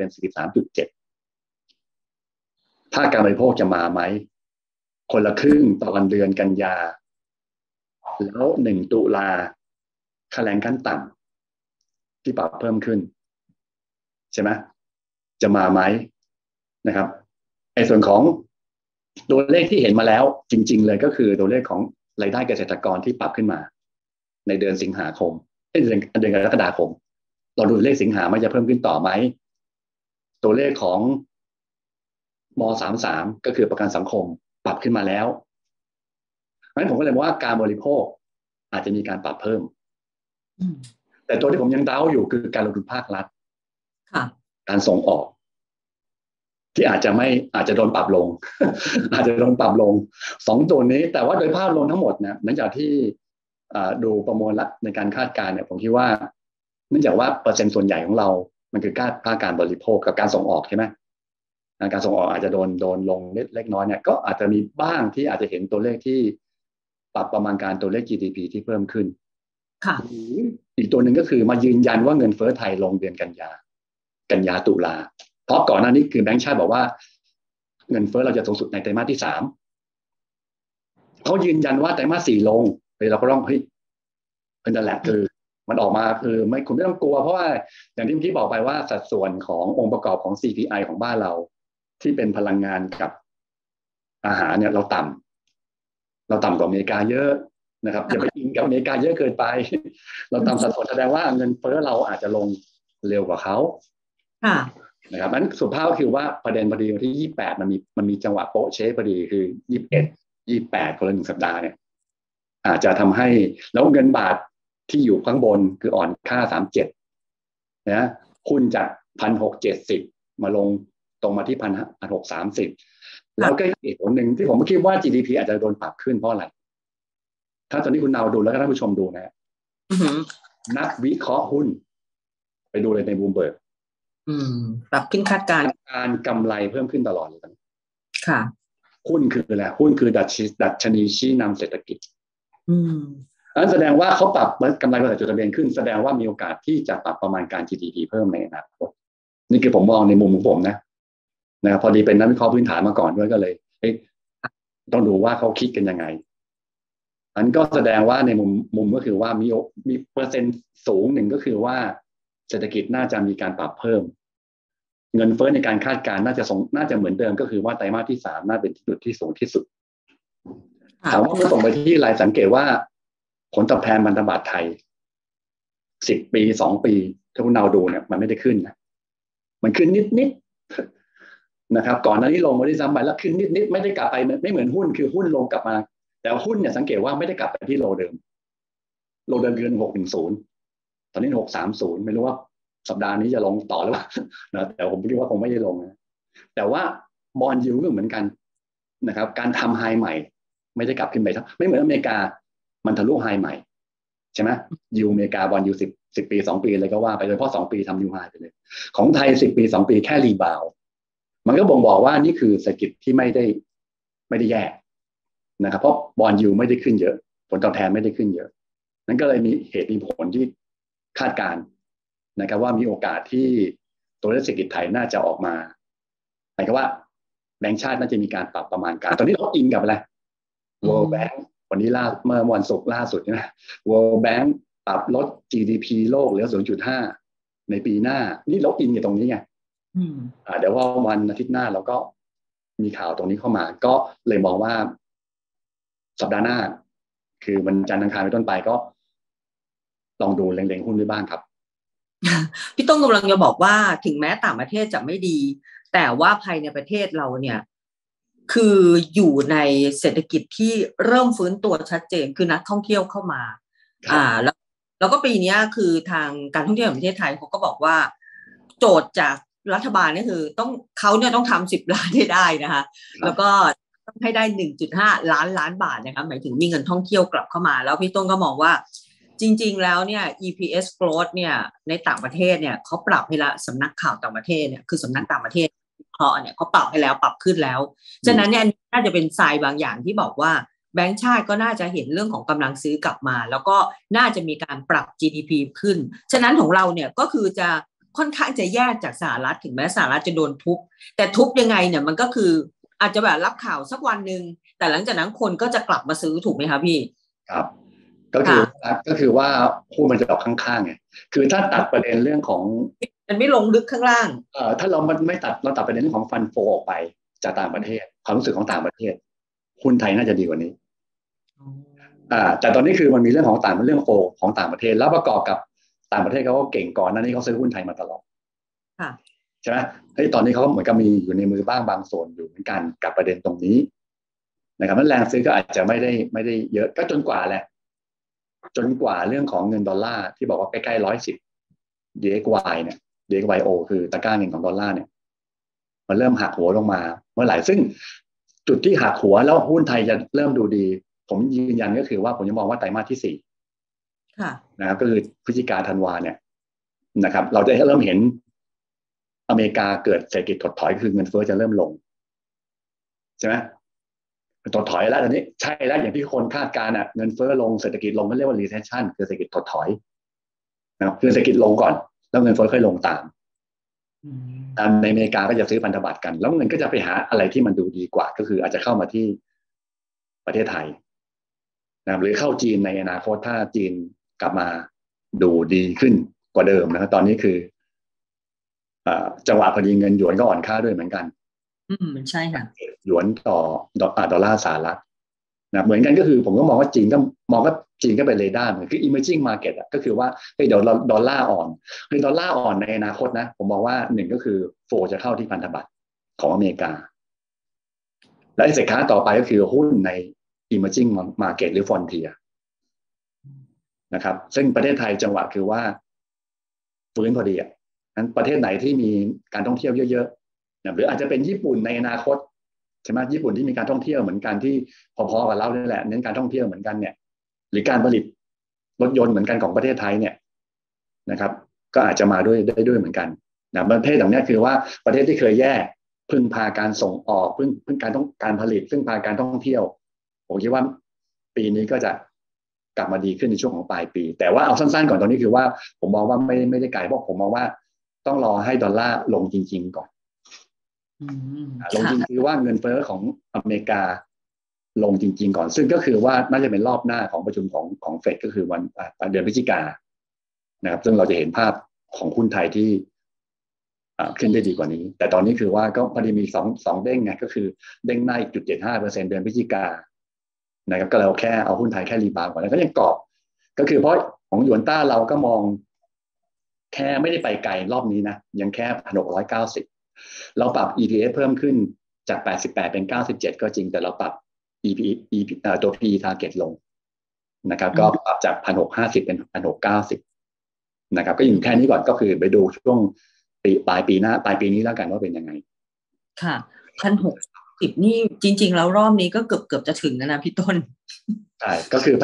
43.7 ภาคการบริโภคจะมาไหมคนละครึ่งตอนเดือนกันยาแล้ว1 ตุลาค่าแรงขั้นต่ำที่ปรับเพิ่มขึ้นใช่ไหมจะมาไหมนะครับไอ้ส่วนของตัวเลขที่เห็นมาแล้วจริงๆเลยก็คือตัวเลขของรายได้เกษตรกรที่ปรับขึ้นมาในเดือนสิงหาคมเดือนกรกฎาคมเราดูเลขสิงหามันจะเพิ่มขึ้นต่อไหมตัวเลขของม.33ก็คือประกันสังคมปรับขึ้นมาแล้วเพราะฉะนั้นผมก็เลยมองว่าการบริโภคอาจจะมีการปรับเพิ่มแต่ตัวที่ผมยังเดาอยู่คือการลงทุนภาครัฐการส่งออกที่อาจจะโดนปรับลง อาจจะโดนปรับลง2ตัวนี้แต่ว่าโดยภาพรวมทั้งหมดนะหลังจากที่ดูประมวลละในการคาดการณ์เนี่ยผมคิดว่าเนื่องจากว่าเปอร์เซ็นต์ส่วนใหญ่ของเรามันคือภาคการบริโภคกับการส่งออกใช่ไหมการส่งออกอาจจะโดนลงเล็กน้อยเนี่ยก็อาจจะมีบ้างที่อาจจะเห็นตัวเลขที่ปรับประมาณการตัวเลข GDP ที่เพิ่มขึ้นอีกตัวหนึ่งก็คือมายืนยันว่าเงินเฟ้อไทยลงเดือนกันยากันยาตุลาเพราะก่อนหน้านี้คือแบงก์ชาติบอกว่าเงินเฟ้อเราจะสูงสุดในไตรมาสที่3เขายืนยันว่าไตรมาส4ลงเราก็ต้องเฮ้ยนั่นแหละคือมันออกมาคือไม่คุณไม่ต้องกลัวเพราะว่าอย่างที่เมื่อกี้บอกไปว่าสัดส่วนขององค์ประกอบของ CPI ของบ้านเราที่เป็นพลังงานกับอาหารเนี่ยเราต่ำกว่าอเมริกาเยอะนะครับอย่าไปอิงกับอเมริกาเยอะเกินไปเราต่ำสัดส่วนแสดงว่าเงินเฟ้อเราอาจจะลงเร็วกว่าเขานะครับนั้นสุภาพก็คือว่าประเด็นพอดีวันที่28มันมีจังหวะโปะเช๊พอดีคือ21 28คนละ1 สัปดาห์เนี่ยอาจจะทำให้แล้วเงินบาทที่อยู่ข้างบนคืออ่อนค่า37นะหุ้นจาก1,670มาลงตรงมาที่1,630แล้วก็อีกผลหนึ่งที่ผมคิดว่า GDP อาจจะโดนปรับขึ้นเพราะอะไรถ้าตอนนี้คุณนาวดูแล้วก็ท่านผู้ชมดูนะนักวิเคราะห์หุ้นไปดูเลยในบูมเบิร์กปรับขึ้นคาดการณ์กำไรเพิ่มขึ้นตลอดเลยค่ะหุ้นคืออะไรหุ้นคือดัชนีชี้นำเศรษฐกิจนั้นแสดงว่าเขาปรับกำไรบริษัทจดทะเบียนขึ้นแสดงว่ามีโอกาสที่จะปรับประมาณการ GDP เพิ่มในอนาคตนี่คือผมมองในมุมของผมนะครับพอดีเป็นนักวิเคราะห์พื้นฐานมาก่อนด้วยก็เลยต้องดูว่าเขาคิดกันยังไงอันก็แสดงว่าในมุมก็คือว่ามีเปอร์เซ็นต์สูงหนึ่งก็คือว่าเศรษฐกิจน่าจะมีการปรับเพิ่มเงินเฟ้อในการคาดการณ์น่าจะเหมือนเดิมก็คือว่าไตรมาสที่3น่าเป็นจุดที่สูงที่สุดถามว่าเมื่อส่งไปที่รายสังเกตว่าผลตอบแทนพันธบัตรไทย10 ปี2 ปีถ้าคุณเอาดูเนี่ยมันไม่ได้ขึ้นนะมันขึ้นนิดนะครับก่อนหน้านี้ลงมาได้ซ้ำไปแล้วขึ้นนิดไม่ได้กลับไปไม่เหมือนหุ้นคือหุ้นลงกลับมาแต่หุ้นเนี่ยสังเกตว่าไม่ได้กลับไปที่โลเดิมคือ610ตอนนี้630ไม่รู้ว่าสัปดาห์นี้จะลงต่อหรือเปล่านะแต่ผมคิดว่าคงไม่ได้ลงนะแต่ว่าบอนด์ยิลด์ก็เหมือนกันนะครับการทำไฮใหม่ไม่ได้กลับขึ้นไปไม่เหมือนอเมริกามันทะลุไฮใหม่ใช่ไหมยิวอเมริกาบอนด์ยิว10 ปี2 ปีเลยก็ว่าไปโดยเฉพาะ2 ปีทำนิวไฮไปเลยของไทย10 ปี 2 ปีแค่รีบาวมันก็บ่งบอกว่านี่คือเศรษฐกิจที่ไม่ได้แย่นะครับเพราะบอนด์ยิวไม่ได้ขึ้นเยอะผลตอบแทนไม่ได้ขึ้นเยอะนั้นก็เลยมีเหตุมีผลที่คาดการณ์นะครับว่ามีโอกาสที่ตัวเลขเศรษฐกิจไทยน่าจะออกมาหมายความว่าแบงก์ชาติน่าจะมีการปรับประมาณการตอนนี้เราอิงกับอะไร World Bank วันนี้เมื่อวันศุกร์ล่าสุดนะ World Bank ปรับลด GDP โลกเหลือ 0.5 ในปีหน้านี่เราอิงอยู่ตรงนี้ไงเดี๋ยวว่าวันอาทิตย์หน้าเราก็มีข่าวตรงนี้เข้ามาก็เลยมองว่าสัปดาห์หน้าคือวันจันทร์อังคารเป็นต้นไปก็ลองดูเล็งๆหุ้นด้วยบ้างครับพี่ต้องกำลังจะบอกว่าถึงแม้ต่างประเทศจะไม่ดีแต่ว่าภายในประเทศเราเนี่ยคืออยู่ในเศรษฐกิจที่เริ่มฟื้นตัวชัดเจนคือนักท่องเที่ยวเข้ามาแล้วก็ปีนี้คือทางการท่องเที่ยวแห่งประเทศไทยเขาก็บอกว่าโจทย์จากรัฐบาลนี่คือเขาเนี่ยต้องทำ10 ล้านได้นะคะแล้วก็ต้องให้ได้ 1.5 ล้านบาทนะคะหมายถึงมีเงินท่องเที่ยวกลับเข้ามาแล้วพี่ต้นก็มองว่าจริงๆแล้วเนี่ย EPS growth เนี่ยในต่างประเทศเนี่ยเขาปรับให้ละสำนักข่าวต่างประเทศเนี่ยคือสำนักต่างประเทศเพราะเนี่ยเขาปรับให้แล้วปรับขึ้นแล้วฉะนั้นเนี่ยน่าจะเป็นทรายบางอย่างที่บอกว่าแบงก์ชาติก็น่าจะเห็นเรื่องของกำลังซื้อกลับมาแล้วก็น่าจะมีการปรับ GDP ขึ้นฉะนั้นของเราเนี่ยก็คือจะค่อนข้างจะแยกจากสหรัฐถึงแม้สหรัฐจะโดนทุบแต่ทุบยังไงเนี่ยมันก็คืออาจจะแบบรับข่าวสักวันนึงแต่หลังจากนั้นคนก็จะกลับมาซื้อถูกไหมคะพี่ครับก็คือว่าหุ้นมันจะออกข้างๆไงคือถ้าตัดประเด็นเรื่องของมันไม่ลงลึกข้างล่างถ้าเราไม่ตัดประเด็นเรื่องของฟันโฟออกไปจากต่างประเทศความรู้สึกของต่างประเทศหุ้นไทยน่าจะดีกว่านี้แต่ตอนนี้คือมันมีเรื่องของเรื่องโฟของต่างประเทศแล้วประกอบกับต่างประเทศเขาก็เก่งก่อนนั่นนี่เขาซื้อหุ้นไทยมาตลอดใช่ไหมตอนนี้เขาเหมือนกับมีอยู่ในมือบ้างบางส่วนอยู่เหมือนกันกับประเด็นตรงนี้นะครับนั้นแรงซื้อก็อาจจะไม่ได้เยอะก็จนกว่าเรื่องของเงินดอลลาร์ที่บอกว่าใกล้ๆ110 DXY เนี่ย DXYO คือตะกร้าเงินของดอลลาร์เนี่ยมันเริ่มหักหัวลงมาเมื่อไหร่ซึ่งจุดที่หักหัวแล้วหุ้นไทยจะเริ่มดูดีผมยืนยันก็คือว่าผมจะมองว่าไตรมาสที่4นะครับก็คือพฤศจิกาธันวาเนี่ยนะครับเราจะเริ่มเห็นอเมริกาเกิดเศรษฐกิจถดถอยคือเงินเฟ้อจะเริ่มลงใช่ไหมถดถอยแล้วตอนนี้ใช่แล้วอย่างที่คนคาดการณ์เงินเฟ้อลงเศรษฐกิจลงก็เรียกว่า recession คือเศรษฐกิจถดถอยนะครับคือเศรษฐกิจลงก่อนแล้วเงินเฟ้อค่อยลงตามในอเมริกาก็จะซื้อพันธบัตรกันแล้วเงินก็จะไปหาอะไรที่มันดูดีกว่าก็คืออาจจะเข้ามาที่ประเทศไทยนะครับหรือเข้าจีนในอนาคตถ้าจีนกลับมาดูดีขึ้นกว่าเดิมนะครับตอนนี้คือจังหวะพอดีเงินหยวนก็อ่อนค่าด้วยเหมือนกันใช่ค่ะหยวนต่อดอลลาร์สหรัฐนะเหมือนกันก็คือผมก็มองว่าจีนก็เป็นเรดาร์เหมือนคือ emerging market อ่ะก็คือว่าเดี๋ยวดอลลาร์อ่อนคือดอลลาร์อ่อนในอนาคตนะผมมองว่าหนึ่งก็คือโฟจะเข้าที่พันธบัตรของอเมริกาและสินค้าต่อไปก็คือหุ้นใน emerging market หรือ frontier นะครับซึ่งประเทศไทยจังหวะคือว่าฟื้นพอดีอ่ะนั้นประเทศไหนที่มีการท่องเที่ยวเยอะๆหรืออาจจะเป็นญี่ปุ่นในอนาคตใช่ไหมญี่ปุ่นที่มีการท่องเที่ยวเหมือนกันที่พอๆกับเราเนี่ยแหละเน้นการท่องเที่ยวเหมือนกันเนี่ยหรือการผลิตรถยนต์เหมือนกันของประเทศไทยเนี่ยนะครับก็อาจจะมาได้ด้วยเหมือนกันนะประเทศเหล่านี้คือว่าประเทศที่เคยแย่พึ่งพาการส่งออกพึ่งการผลิตพึ่งพาการท่องเที่ยวผมคิดว่าปีนี้ก็จะกลับมาดีขึ้นในช่วงของปลายปีแต่ว่าเอาสั้นๆก่อนตอนนี้คือว่าผมมองว่าไม่ได้ไกลเพราะผมมองว่าต้องรอให้ดอลลาร์ลงจริงๆก่อนลงจริงคือว่าเงินเฟ้อของอเมริกาลงจริงๆก่อนซึ่งก็คือว่าน่าจะเป็นรอบหน้าของประชุมของเฟดก็คือวันเดือนพฤศจิกายนนะครับซึ่งเราจะเห็นภาพของหุ้นไทยที่ขึ้นได้ดีกว่านี้แต่ตอนนี้คือว่าก็พอดีมีสองเด้งไงก็คือเด้งหน้าอีก0.75%เดือนพฤศจิกายนนะครับก็เราแค่เอาหุ้นไทยแค่รีบาวก่อนแล้วก็ยังกรอบก็คือเพราะของหยวนต้าเราก็มองแค่ไม่ได้ไปไกลรอบนี้นะยังแค่1,690เราปรับ EPS เพิ่มขึ้นจาก88เป็น97ก็จริงแต่เราปรับ ตัว PE target ลงนะครับก็ปรับจาก1,650เป็น1,690นะครับก็อยู่แค่นี้ก่อนก็คือไปดูช่วงปลายปีนี้แล้วกันว่าเป็นยังไงค่ะ1,610นี่จริงๆแล้วรอบนี้ก็เกือบจะถึงนะพี่ต้นใช่ก็คือ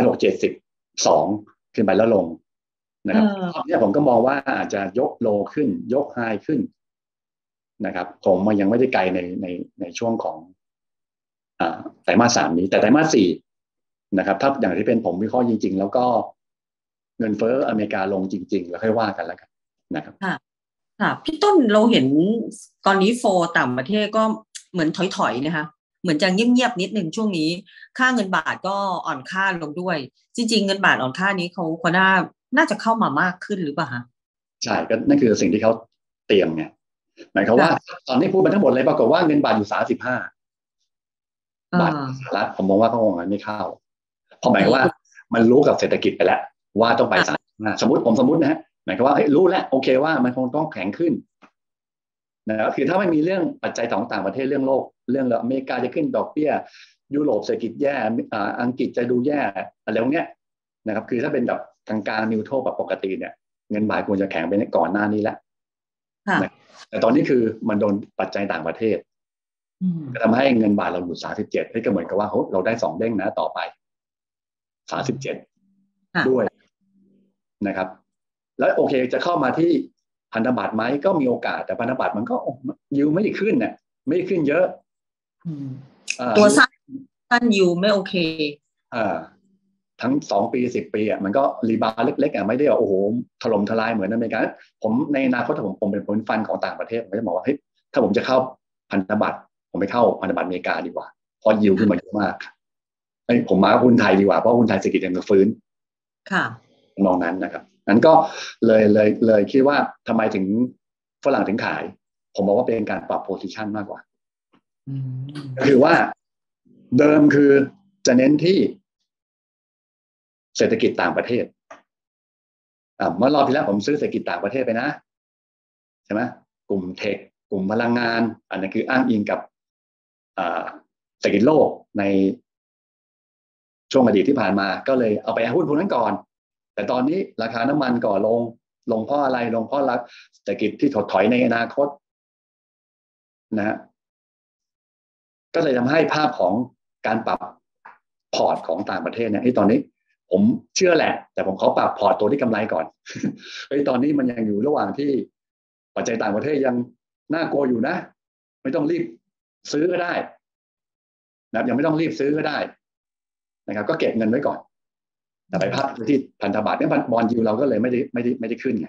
1,672ขึ้นไปแล้วลงนะครับรอบนี้ผมก็มองว่าอาจจะยกโลขึ้นยกไฮขึ้นนะครับผมยังไม่ได้ไกลในช่วงของไตรมาส 3นี้แต่ไตรมาส 4นะครับถ้าอย่างที่เป็นผมวิเคราะห์จริงๆแล้วก็เงินเฟ้ออเมริกาลงจริงๆแล้วค่อยว่ากันแล้วกันนะครับค่ะพี่ต้นเราเห็นตอนนี้โฟต่างประเทศก็เหมือนถอยๆนะคะเหมือนจะเงียบๆนิดนึงช่วงนี้ค่าเงินบาทก็อ่อนค่าลงด้วยจริงๆเงินบาทอ่อนค่านี้เขาน่าจะเข้ามามากขึ้นหรือเปล่าคะใช่ก็นั่นคือสิ่งที่เขาเตรียมไงหมายความว่าตอนนี้พูดมาทั้งหมดเลยปรากฏว่าเงินบาทอยู่35บาทสหรัฐผมมองว่าเขาคงไม่เข้าเพราะหมายว่ามันรู้กับเศรษฐกิจไปแล้วว่าต้องไป35สมมตินะฮะหมายความว่ารู้แล้วโอเคว่ามันคงต้องแข็งขึ้นนะครับคือถ้าไม่มีเรื่องปัจจัยต่างประเทศเรื่องโลกเรื่องอเมริกาจะขึ้นดอกเบี้ยยุโรปเศรษฐกิจแย่อังกฤษจะดูแย่อะไรพวกเนี้ยนะครับคือถ้าเป็นแบบกลางๆนิวโตรแบบปกติเนี่ยเงินบาทควรจะแข็งไปก่อนหน้านี้แล้วแต่ตอนนี้คือมันโดนปัจจัยต่างประเทศก็ทำให้เงินบาทเราอยู่37ก็เหมือนกับว่าเราได้2เด้งนะต่อไป37ด้วยนะครับแล้วโอเคจะเข้ามาที่พันธบัตรไหมก็มีโอกาสแต่พันธบัตรมันก็ยิวไม่ได้ขึ้นเนี่ยไม่ได้ขึ้นเยอะตัวสั้นยิวไม่โอเคทั้ง2 ปี10 ปีมันก็รีบาวเล็กๆไม่ได้โอ้โหถล่มทลายเหมือนอเมริกาผมในอนาคตถ้าผมเป็นฟันของต่างประเทศผมจะบอกว่าเฮ้ยถ้าผมจะเข้าพันธบัตรผมไปเข้าพันธบัตรอเมริกาดีกว่าเพราะยิวขึ้นมาเยอะมากผมมาหุ้นไทยดีกว่าเพราะหุ้นไทยเศรษฐกิจยังฟื้นค่ะมองนั้นนะครับนั้นก็เลยคิดว่าทำไมถึงฝรั่งถึงขายผมบอกว่าเป็นการปรับโพซิชันมากกว่าก็คือว่าเดิมคือจะเน้นที่เศรษฐกิจต่างประเทศเมื่อรอบที่แล้วผมซื้อเศรษฐกิจต่างประเทศไปนะใช่ไหมกลุ่มเทคกลุ่มพลังงานอันนั้นคืออ้างอิงกับเศรษฐกิจโลกในช่วงอดีตที่ผ่านมาก็เลยเอาไปหุ้นพวกนั้นก่อนแต่ตอนนี้ราคาน้ำมันก็ลงเพราะอะไรลงเพราะเศรษฐกิจที่ถดถอยในอนาคตนะฮะก็เลยทำให้ภาพของการปรับพอร์ตของต่างประเทศเนี่ยที่ตอนนี้ผมเชื่อแหละแต่ผมขอปรับพอร์ตตัวที่กำไรก่อนตอนนี้มันยังอยู่ระหว่างที่ปัจจัยต่างประเทศยังน่ากลัวอยู่นะไม่ต้องรีบซื้อก็ได้นะครับยังไม่ต้องรีบซื้อก็ได้นะครับก็เก็บเงินไว้ก่อนแต่ไปภาพที่พันธบัตรเนี่ยบอลยูเราก็เลยไม่ได้ขึ้นไง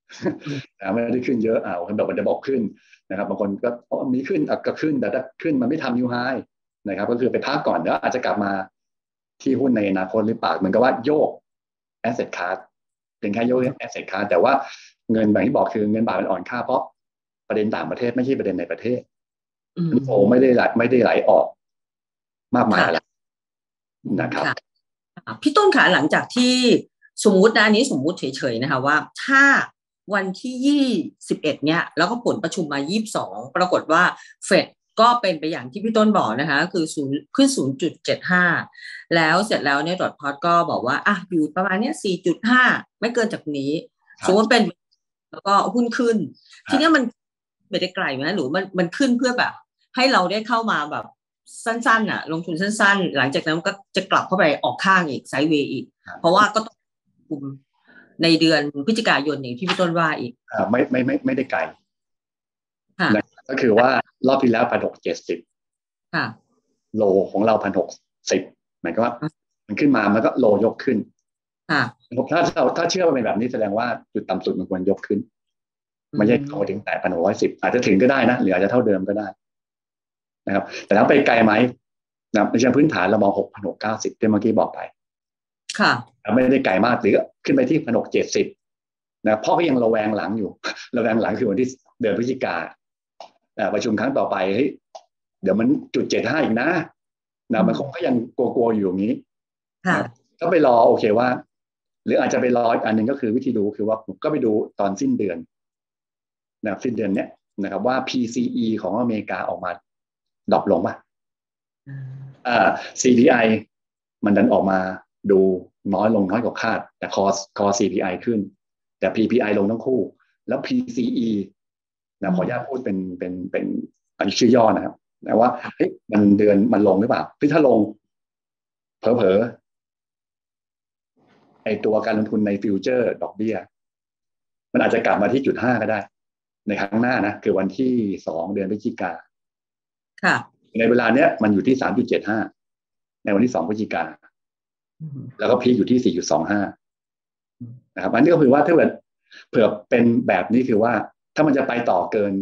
ไม่ได้ขึ้นเยอะคนบอกมันจะบอกขึ้นนะครับบางคนก็มีขึ้นก็ขึ้นแต่ถ้าขึ้นมันไม่ทำนิวไฮนะครับก็คือไปพักก่อนแล้วอาจจะกลับมาที่หุ้นในอนาคตหรือเปล่าเหมือนกับว่าโยก asset class เป็นแค่โยก asset class แต่ว่าเงินแบบที่บอกคือเงินบาทมันอ่อนค่าเพราะประเด็นต่างประเทศไม่ใช่ประเด็นในประเทศโฟไม่ได้ไหลออกมากมายอะไรนะครับพี่ต้นขาหลังจากที่สมมุตินะอันนี้สมมุติเฉยๆนะคะว่าถ้าวันที่21เนี่ยแล้วก็ผลประชุมมา22ปรากฏว่าเฟดก็เป็นไปอย่างที่พี่ต้นบอกนะคะคือขึ้น 0.75 แล้วเสร็จแล้วเนี่ยดอทพอตก็บอกว่าอยู่ประมาณเนี้ย 4.5 ไม่เกินจากนี้สมมติเป็นแล้วก็หุ้นขึ้นทีนี้มันไม่ได้ไกลไหมหรือมันขึ้นเพื่อแบบให้เราได้เข้ามาแบบสั้นๆลงทุนสั้นๆหลังจากนั้นก็จะกลับเข้าไปออกข้างอีกไซด์เวย์อีกเพราะว่าก็ต้องคุมในเดือนพฤศจิกายนอย่างที่พี่ต้นว่าอีกไม่ได้ไกลก็คือว่ารอบที่แล้ว1,670โลของเรา1,610หมายก็ว่ามันขึ้นมามันก็โลยกขึ้นถ้าเชื่อว่าเป็นแบบนี้แสดงว่าจุดต่ำสุดมันควรยกขึ้นไม่ใช่เข้าถึงแต่1,610อาจจะถึงก็ได้นะหรืออาจจะเท่าเดิมก็ได้นะครับแต่ถ้าไปไกลไหมนะในเชิงพื้นฐานเรามอง6,690ที่เมื่อกี้บอกไปไม่ได้ไกลมากหรือขึ้นไปที่1,670นะพ่อก็ยังระแวงหลังอยู่ระแวงหลังคือวันที่เดือนพฤศจิกาประชุมครั้งต่อไปเฮ้ยเดี๋ยวมัน0.75อีกนะมันคงก็ยังกลัวอยู่อย่างนี้ก็ไปรอโอเคว่าหรืออาจจะไปรออีกอันหนึ่งก็คือวิธีดูคือว่าผมก็ไปดูตอนสิ้นเดือนนะสิ้นเดือนเนี้ยนะครับว่า PCE ของอเมริกาออกมาดรอปลงป่ะCPI มันดันออกมาดูน้อยกว่าคาดแต่คอ CPI ขึ้นแต่ PPI ลงทั้งคู่แล้ว PCE นะขออนุญาตพูดเป็นอันชื่อย่อนะครับแต่ว่าเฮ้ยมันเดือนมันลงหรือเปล่าถ้าลงเผลอไอตัวการลงทุนในฟิวเจอร์ดอกเบี้ยมันอาจจะกลับมาที่0.5ก็ได้ในครั้งหน้านะคือวันที่2เดือนพฤศจิกาในเวลาเนี้ยมันอยู่ที่3.75ในวันที่2พฤศจิกาแล้วก็พีคอยู่ที่4.25นะครับอันนี้ก็คือว่าถ้าเผื่อเป็นแบบนี้คือว่าถ้ามันจะไปต่อเกิน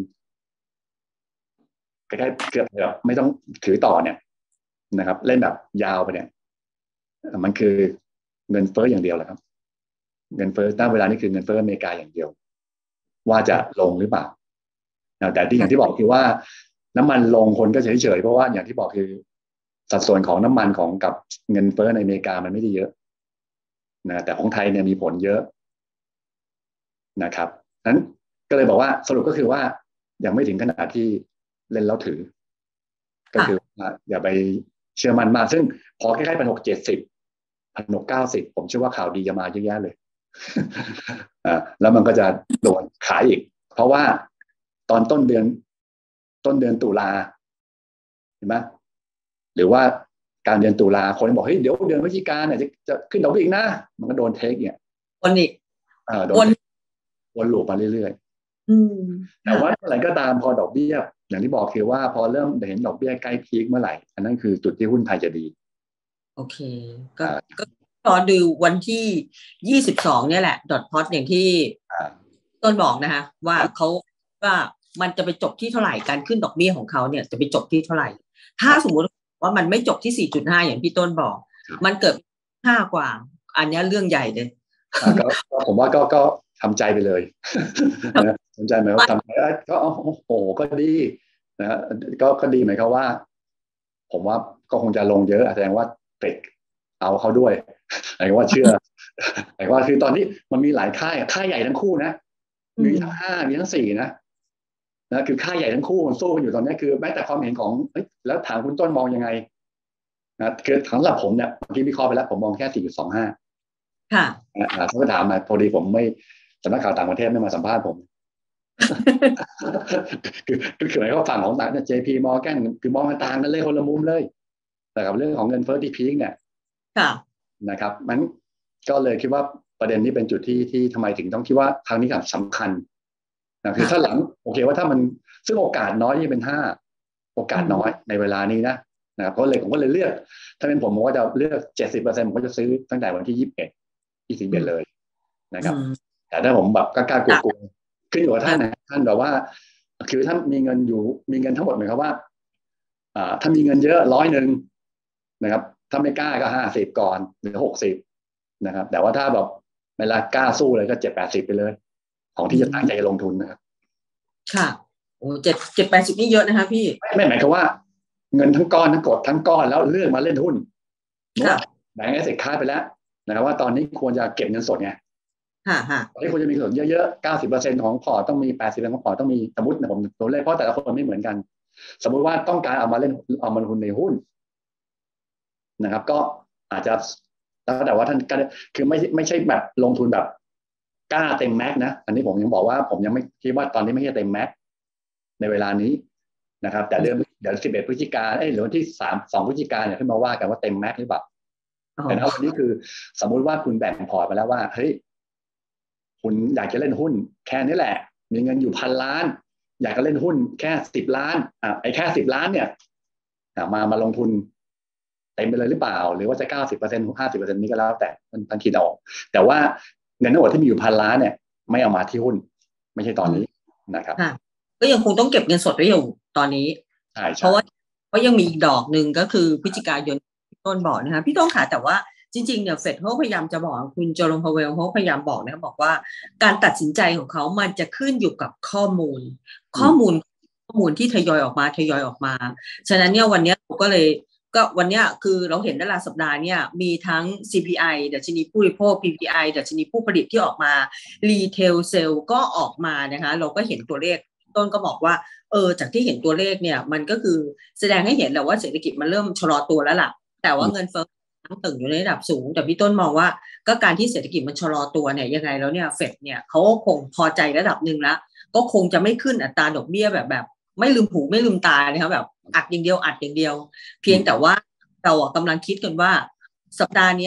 ใกล้ๆเกือบไม่ต้องถือต่อเนี่ยนะครับเล่นแบบยาวไปเนี่ยมันคือเงินเฟ้ออย่างเดียวแหละครับเงินเฟ้อณเวลานี้คือเงินเฟ้ออเมริกาอย่างเดียวว่าจะลงหรือเปล่าแต่ที่อย่างที่บอกคือว่าน้ำมันลงคนก็เฉยๆเพราะว่าอย่างที่บอกคือสัดส่วนของน้ำมันของกับเงินเฟ้อในอเมริกามันไม่ได้เยอะนะแต่ของไทยเนี่ยมีผลเยอะนะครับนั้นก็เลยบอกว่าสรุปก็คือว่ายังไม่ถึงขนาดที่เล่นแล้วถือก็คืออย่าไปเชื่อมันมากซึ่งพอใกล้ๆ1,670 1,690ผมเชื่อว่าข่าวดีจะมาเยอะแยะเลยแล้วมันก็จะโดนขายอีกเพราะว่าตอนต้นเดือนตุลาเห็นไหมหรือว่าการเดือนตุลาคนบอกเฮ้ยเดี๋ยวเดือนพฤศจิกาเนี่ยจะขึ้นดอกเบี้ยอีกนะมันก็โดนเทคเนี่ยวนอีกวนลูปมาเรื่อยๆแต่ว่าอะไรก็ตามพอดอกเบี้ยอย่างที่บอกคือว่าพอเริ่มเห็นดอกเบี้ยใกล้พีคเมื่อไหร่อันนั้นคือจุดที่หุ้นไทยจะดีโอเคก็รอดูวันที่22เนี่ยแหละดอทพอตอย่างที่ต้นบอกนะคะว่ามันจะไปจบที่เท่าไหร่การขึ้นดอกเบี้ยของเขาเนี่ยจะไปจบที่เท่าไหร่ถ้าสมมติว่ามันไม่จบที่ 4.5 อย่างพี่ต้นบอกมันเกิด5 กว่าอันนี้เรื่องใหญ่เลยก็ผมว่าก็ทำใจไปเลยทำใจหมายว่าทำใจก็โอ้โหก็ดีนะก็ดีหมายความว่าผมว่าก็คงจะลงเยอะแสดงว่าเฟดเอาเขาด้วยหมายว่าเชื่อหมายว่าคือตอนนี้มันมีหลายค่ายใหญ่ทั้งคู่นะมีทั้ง5มีทั้ง4นะคือค่ายใหญ่ทั้งคู่มันสู้กันอยู่ตอนนี้คือแม้แต่ความเห็นของแล้วถามคุณต้นมองยังไงนะคือสำหรับผมเนี่ยเมื่อกี้วิเคราะห์ไปแล้วผมมองแค่ 4.25 ค่ะเขาก็ถามมาพอดีผมไม่สำนักข่าวต่างประเทศไม่มาสัมภาษณ์ผมคือหมายความฝั่งของต่างเนี่ย JP Morgan คือมองต่างกันเลยคนละมุมเลยแต่กับเรื่องของเงินเฟ้อที่พีคเนี่ยนะครับมันก็เลยคิดว่าประเด็นนี้เป็นจุดที่ทำไมถึงต้องคิดว่าครั้งนี้สำคัญนะคือถ้าหลังโอเคว่าถ้ามันซึ่งโอกาสน้อยที่เป็น5โอกาสน้อยในเวลานี้นะครับผมก็เลยเลือกถ้าเป็นผมก็จะเลือก 70% ผมก็จะซื้อตั้งแต่วันที่21เลยนะครับแต่ถ้าผมแบบกล้ากลัวๆขึ้นอยู่กับท่านนะท่านแบบว่าคือถ้ามีเงินทั้งหมดหมายความว่าถ้ามีเงินเยอะ100นะครับถ้าไม่กล้าก็50ก่อนหรือ60นะครับแต่ว่าถ้าแบบเวลากล้าสู้เลยก็70-80ไปเลยของที่จะตั้งใจลงทุนนะครับค่ะโอ้7-80นี่เยอะนะคะพี่ไม่หมายความว่าเงินทั้งก้อนทั้งกดทั้งก้อนแล้วเลือกมาเล่นหุ้นแบ่งแอสเซทคลาสไปแล้วนะครับว่าตอนนี้ควรจะเก็บเงินสดไงตอนนี้ควรจะมีเงินสดเยอะๆ90%ของพอร์ตต้องมี80%ของพอร์ตต้องมีสมมตินะผมตัวเลขเพราะแต่ละคนไม่เหมือนกันสมมุติว่าต้องการเอามาลงทุนในหุ้นนะครับก็อาจจะแล้วแต่ว่าท่านคือไม่ใช่แบบลงทุนแบบกล้าเต็มแม็กนะอันนี้ผมยังบอกว่าผมยังไม่คิดว่าตอนนี้ไม่ใช่เต็มแม็กในเวลานี้นะครับแต่เดี๋ยว11 พฤศจิกาหรือวันที่2 พฤศจิกาเนี่ยขึ้นมาว่ากันว่าเต็มแม็กหรือเปล่าแต่ถ้าวันนี้คือสมมุติว่าคุณแบ่งพอร์ตไปแล้วว่าเฮ้ยคุณอยากจะเล่นหุ้นแค่นี้แหละมีเงินอยู่1,000 ล้านอยากจะเล่นหุ้นแค่10 ล้านไอ้แค่10 ล้านเนี่ยมาลงทุนเต็มไปเลยหรือเปล่าหรือว่าจะ90% 50%นี้ก็แล้วแต่ท่านคิดเอาแต่ว่าเงินทั้งหมดที่มีอยู่1,000 ล้านเนี่ยไม่เอามาที่หุ้นไม่ใช่ตอนนี้นะครับก็ยังคงต้องเก็บเงินสดไว้อยู่ตอนนี้เพราะว่ายังมีอีกดอกหนึ่งก็คือพฤศจิกายนต้นบอกนะคะพี่ต้นค่ะแต่ว่าจริงๆเนี่ยเฟดเขาพยายามจะบอกคุณโจโรมพาเวลเขาพยายามบอกนะบอกว่าการตัดสินใจของเขามันจะขึ้นอยู่กับข้อมูลที่ทยอยออกมาฉะนั้นเนี่ยวันนี้เราก็เลยวันนี้คือเราเห็นในสัปดาห์เนี่ยมีทั้ง CPI ดัชนีผู้บริโภค PPI ดัชนีผู้ผลิตที่ออกมา Retail Sale ก็ออกมานะคะเราก็เห็นตัวเลขต้นก็บอกว่าจากที่เห็นตัวเลขเนี่ยมันก็คือแสดงให้เห็นแล้วว่าเศรษฐกิจมันเริ่มชะลอตัวแล้วล่ะแต่ว่าเงินเฟ้อตั้งตึงอยู่ในระดับสูงแต่พี่ต้นมองว่าก็การที่เศรษฐกิจมันชะลอตัวเนี่ยยังไงแล้วเนี่ยเฟดเนี่ยเขาคงพอใจระดับหนึ่งแล้วก็คงจะไม่ขึ้นอัตราดอกเบี้ยแบบไม่ลืมหูไม่ลืมตานะครับแบบอัดอย่างเดียวเพียงแต่ว่าเรากำลังคิดกันว่าสัปดาห์นี้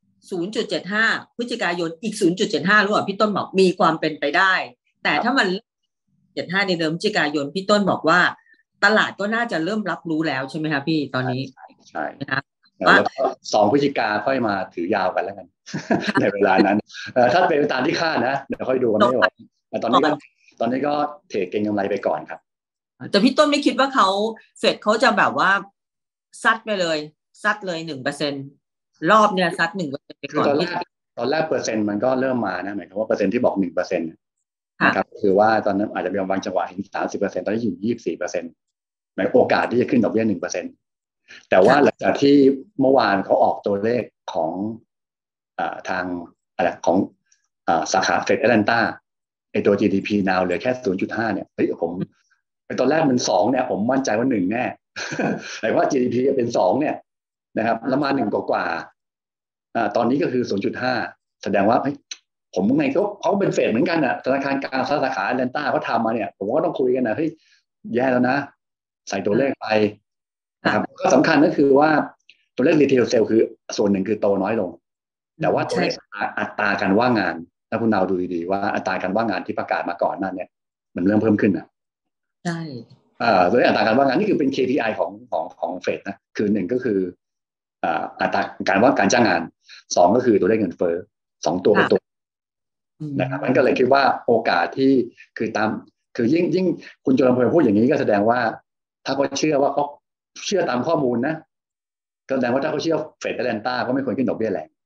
0.75 พฤศจิกายนอีก 0.75 หรือเปล่าพี่ต้นบอกมีความเป็นไปได้แต่ถ้ามัน75ในเดือนพฤศจิกายนพี่ต้นบอกว่าตลาดก็น่าจะเริ่มรับรู้แล้วใช่ไหมคะพี่ตอนนี้ใช่นะคะแล้วก็2 พฤศจิกาค่อยมาถือยาวกันแล้วกันในเวลานั้นถ้าเป็นตามที่คาดนะเดี๋ยวค่อยดูกันไม่หมดตอนนี้ก็เทรดเก็งกำไรไปก่อนครับแต่พี่ต้นไม่คิดว่าเฟดเขาจะแบบว่าซัดไปเลยซัดเลย 1% รอบเนี่ยซัด 1% ไปก่อนตอนแรกเปอร์เซ็นต์มันก็เริ่มมานะหมายความว่าเปอร์เซ็นต์ที่บอก 1%นะครับคือว่าตอนนั้นอาจจะมีบางจังหวะเห็น 30% ตอนนี้อยู่ 24%หมายโอกาสที่จะขึ้นดอกเบี้ย 1% แต่ว่าหลังจากที่เมื่อวานเขาออกตัวเลขของทางอะไรของสาขาเฟดแอตแลนตาไอตัว GDP now เหลือแค่ 0.5 เนี่ยผมตอนแรกมัน2เนี่ยผมมั่นใจว่า1แน่แต่ว่า GDP เป็น2เนี่ยนะครับแล้วมา1กว่าตอนนี้ก็คือ 0.5 แสดงว่าผมไงเขาเป็นเฟดเหมือนกันธนาคารกลางสาขาแอตแลนตาเขาทำมาเนี่ยผมก็ต้องคุยกันนะเฮ้ยแย่แล้วนะใส่ตัวเลขไปนะครับก็สำคัญก็คือว่าตัวเลข retail sale คือส่วนหนึ่งคือโตน้อยลงแต่ว่าตัวเลขอัตราการว่างงานถ้าคุณดาวดูดีๆว่าอัตราการว่างงานที่ประกาศมาก่อนนั้นเนี่ยมันเริ่มเพิ่มขึ้นนะใช่ตัวเลขอัตราการว่างงานนี่คือเป็น KPI ของเฟดนะคือ1ก็คืออัตราการจ้างงาน2ก็คือตัวเลขเงินเฟ้อ2ตัวเป็นตัวนะครับมันก็เลยคิดว่าโอกาสที่คือยิ่งคุณจุลพลพูดอย่างนี้ก็แสดงว่าถ้าเขาเชื่อว่าเขาเชื่อตามข้อมูลนะก็แสดงว่าถ้าเขาเชื่อเฟดแอตแลนตาก็ไม่ควรขึ้นดอกเบี้ยแรง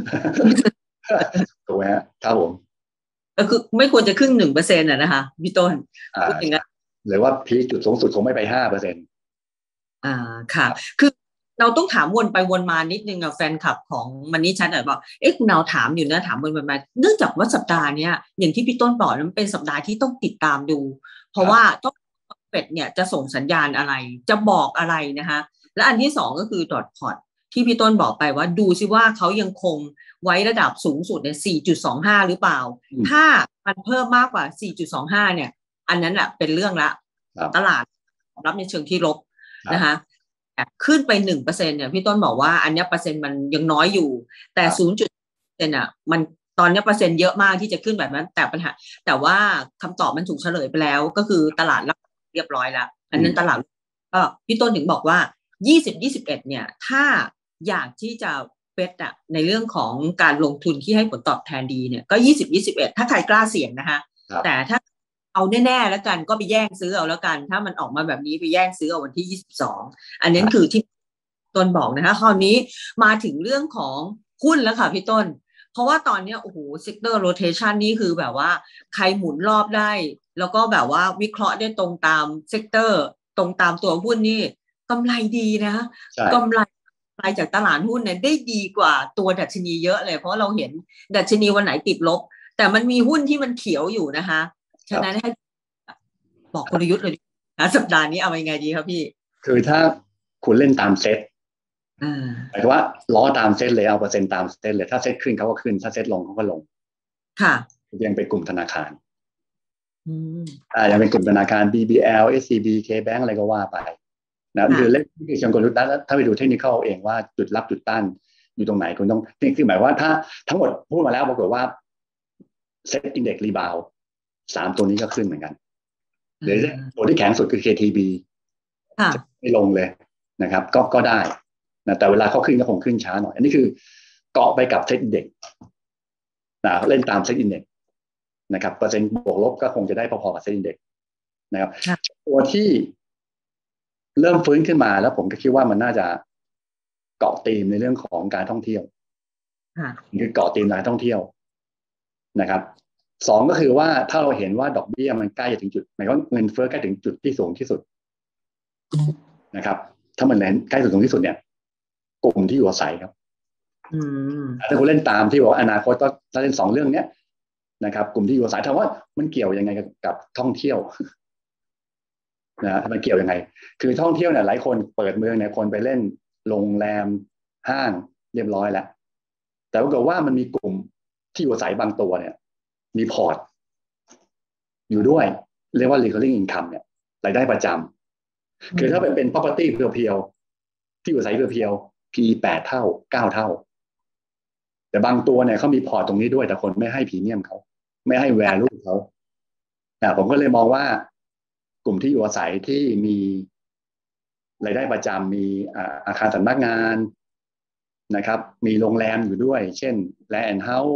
ถูกไหมครับผมก็คือไม่ควรจะขึ้น 1% นะคะพี่ต้นหรือว่าพีจุดสูงสุดคงไม่ไป 5% ค่ะคือเราต้องถามวนไปวนมานิดนึงแฟนคลับของมันนี่ชัดหน่อยบอกคุณนาวถามอยู่นะถามวนไปมาเนื่องจากว่าสัปดาห์นี้อย่างที่พี่ต้นบอกมันเป็นสัปดาห์ที่ต้องติดตามดูเพราะว่าต้องเฟดเนี่ยจะส่งสัญญาณอะไรจะบอกอะไรนะคะและอันที่2ก็คือดอทพอตที่พี่ต้นบอกไปว่าดูซิว่าเขายังคงไว้ระดับสูงสุดเนี่ย 4.25 หรือเปล่าถ้ามันเพิ่มมากกว่า 4.25 เนี่ยอันนั้นแหละเป็นเรื่องละตลาดรับในเชิงที่ลบนะคะขึ้นไป 1% เนี่ยพี่ต้นบอกว่าอันนี้เปอร์เซ็นต์มันยังน้อยอยู่แต่ 0.1% มันตอนนี้เปอร์เซ็นต์เยอะมากที่จะขึ้นแบบนั้นแต่ปัญหาแต่ว่าคำตอบมันถูกเฉลยไปแล้วก็คือตลาดรับเรียบร้อยแล้วอันนั้นตลาดก็พี่ต้นถึงบอกว่า2021เนี่ยถ้าอยากที่จะไปดอะในเรื่องของการลงทุนที่ให้ผลตอบแทนดีเนี่ยก็20-21ถ้าใครกล้าเสี่ยงนะคะแต่ถ้าเอาแน่ๆแล้วกันก็ไปแย่งซื้อเอาแล้วกันถ้ามันออกมาแบบนี้ไปแย่งซื้อเอาวันที่22อันนี้คือที่ต้นบอกนะคะคราวนี้มาถึงเรื่องของหุ้นแล้วค่ะพี่ต้นเพราะว่าตอนนี้โอ้โห sector rotation นี่คือแบบว่าใครหมุนรอบได้แล้วก็แบบว่าวิเคราะห์ได้ตรงตาม sector ตรงตามตัวหุ้นนี่กำไรดีนะกำไรจากตลาดหุ้นเนี่ยได้ดีกว่าตัวดัชนีเยอะเลยเพราะเราเห็นดัชนีวันไหนติดลบแต่มันมีหุ้นที่มันเขียวอยู่นะคะฉะนั้นให้บอกกลยุทธ์เลยนะสัปดาห์นี้เอายังไงดีครับพี่คือถ้าคุณเล่นตามเซตหมายถึงว่าล้อตามเซตเลยเอาเปอร์เซ็นต์ตามเซตเลยถ้าเซตขึ้นเขาก็ขึ้นถ้าเซตลงเขาก็ลงค่ะยังเป็นกลุ่มธนาคารยังเป็นกลุ่มธนาคาร BBL SCB KBank อะไรก็ว่าไปนะคือเล่นที่เชิงกลยุทธ์แล้วถ้าไปดูเทคนิคเองว่าจุดรับจุดต้านอยู่ตรงไหนคุณต้องนี่คือหมายว่าถ้าทั้งหมดพูดมาแล้วปรากฏว่าเซ็ตอินเด็กซ์รีบาว3ตัวนี้ก็ขึ้นเหมือนกันหรือตัวที่แข็งสุดคือ KTB ไม่ลงเลยนะครับก็ได้นะแต่เวลาเขาขึ้นก็คงขึ้นช้าหน่อยอันนี้คือเกาะไปกับเซ็ตอินเด็กซ์นะเล่นตามเซ็ตอินเด็กซ์นะครับเปอร์เซ็นต์บวกลบก็คงจะได้พอๆกับเซ็ตอินเด็กซ์นะครับตัวที่เริ่มฟื้นขึ้นมาแล้วผมก็คิดว่ามันน่าจะเกาะธีมในเรื่องของการท่องเที่ยวคือเกาะธีมการท่องเที่ยวนะครับ2ก็คือว่าถ้าเราเห็นว่าดอกเบี้ยมันใกล้จะถึงจุดหมายว่าเงินเฟ้อใกล้ถึงจุดที่สูงที่สุดนะครับถ้ามันใกล้ถึงสูงที่สุดเนี่ยกลุ่มที่อยู่อาศัยครับถ้าคุณเล่นตามที่บอกอนาคตก็ถ้าเล่น2เรื่องเนี้ยนะครับกลุ่มที่อยู่อาศัยถามว่ามันเกี่ยวยังไงกับท่องเที่ยวนะมันเกี่ยวยังไงคือท่องเที่ยวเนี่ยหลายคนเปิดเมืองเนี่ยคนไปเล่นโรงแรมห้างเรียบร้อยแล้วแต่ปรากฏว่ามันมีกลุ่มที่อยู่อาศัยบางตัวเนี่ยมีพอร์ตอยู่ด้วยเรียกว่า recurring income เนี่ยรายได้ประจำคือถ้าเป็น property เพียวๆที่อยู่อาศัยเพียวๆ PE 8 เท่า9 เท่าแต่บางตัวเนี่ยเขามีพอร์ตตรงนี้ด้วยแต่คนไม่ให้พรีเมียมเขาไม่ให้ value เขาผมก็เลยมองว่ากลุ่มที่อยู่อาศัยที่มีรายได้ประจำมีอาคารสำนักงานนะครับมีโรงแรมอยู่ด้วยเช่น Land House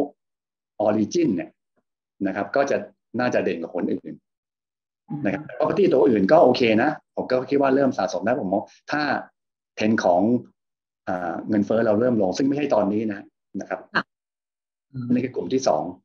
Origin เนี่ยนะครับก็จะน่าจะเด่นกว่าคนอื่นนะครับ property ตัวอื่นก็โอเคนะผมก็คิดว่าเริ่มสะสมได้ผมมองถ้าเทรนด์ของเงินเฟ้อเราเริ่มลงซึ่งไม่ใช่ตอนนี้นะครับนี่คือกลุ่มที่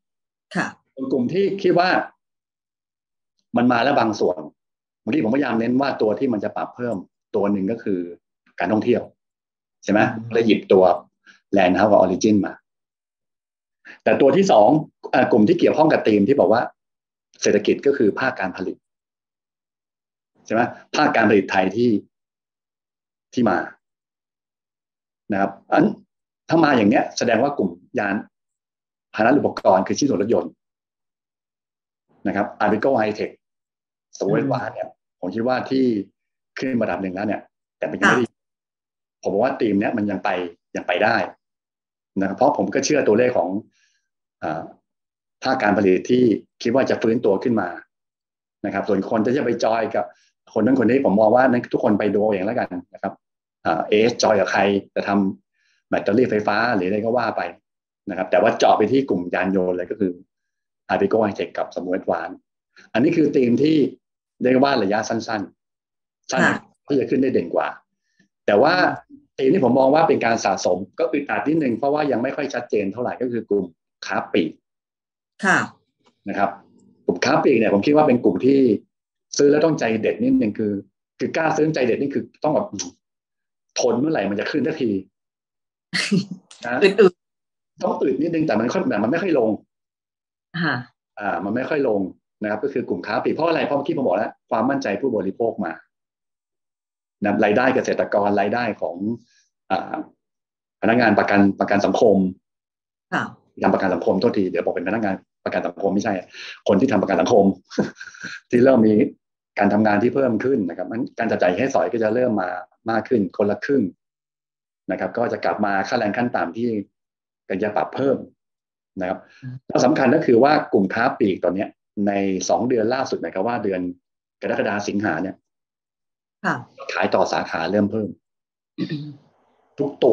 2ค่ะกลุ่มที่คิดว่ามันมาแล้วบางส่วนเมื่อกี้ผมพยายามเน้นว่าตัวที่มันจะปรับเพิ่มตัวหนึ่งก็คือการท่องเที่ยวใช่ไหมเลยหยิบตัว Land House กับ Origin มาแต่ตัวที่2กลุ่มที่เกี่ยวข้องกับธีมที่บอกว่าเศรษฐกิจก็คือภาคการผลิตใช่ไหมภาคการผลิตไทยที่มานะครับถ้ามาอย่างเนี้ยแสดงว่ากลุ่มยานพาหนะอุปกรณ์คือชิ้นส่วนรถยนต์นะครับอาร์บิโกไฮเทคสวีทวาร์เนี่ยผมคิดว่าที่ขึ้นระดับหนึ่งแล้วเนี่ยแต่มันยังไม่ได้ผมว่าธีมเนี้ยมันยังไปได้นะครับเพราะผมก็เชื่อตัวเลขของภาคการผลิตที่คิดว่าจะฟื้นตัวขึ้นมานะครับส่วนคนจะไปจอยกับคนนั้นคนนี้ผมมองว่านั้นทุกคนไปดูเองแล้วกันนะครับจอยกับใครจะทำแบตเตอรี่ไฟฟ้าหรืออะไรก็ว่าไปนะครับแต่ว่าเจาะไปที่กลุ่มยานยนต์เลยก็คืออาร์บิโกไฮเทคกับสมูทวานอันนี้คือธีมที่เรียกว่าระยะสั้นสั้นที่จะขึ้นได้เด่นกว่าแต่ว่าธีมที่ผมมองว่าเป็นการสะสมก็อึดอัดนิดนึงเพราะว่ายังไม่ค่อยชัดเจนเท่าไหร่ก็คือกลุ่มค้าปลีกนะครับกลุ่มค้าปลีกเนี่ยผมคิดว่าเป็นกลุ่มที่ซื้อแล้วต้องใจเด็ดนิดนึงคือกล้าซื้อใจเด็ดนี่คือต้องแบบทนเมื่อไหร่มันจะขึ้นสักทีนะต้องอึดนิดนึงแต่มันไม่ค่อยลงมันไม่ค่อยลงนะครับก็คือกลุ่มค้าปลีกเพราะอะไรเพราะเมื่อกี้ผมบอกแล้วความมั่นใจผู้บริโภคมานะรายได้เกษตรกรรายได้ของพนักงานประกันสังคมทำประกันสังคมโทษทีเดี๋ยวบอกเป็นพนักงานประกันสังคมไม่ใช่คนที่ทำประกันสังคม ที่เริ่มมีการทำงานที่เพิ่มขึ้นนะครับการจับจ่ายใช้สอยก็จะเริ่มมามากขึ้นคนละครึ่งนะครับก็จะกลับมาค่าแรงขั้นต่ำที่ก็จะปรับเพิ่มนะครับแล้วสำคัญก็คือว่ากลุ่มค้าปลีกตอนนี้ใน2เดือนล่าสุดหมายความว่าเดือนกรกฎาคมสิงหาเนี่ยขายต่อสาขาเริ่มเพิ่มทุกตัวเลย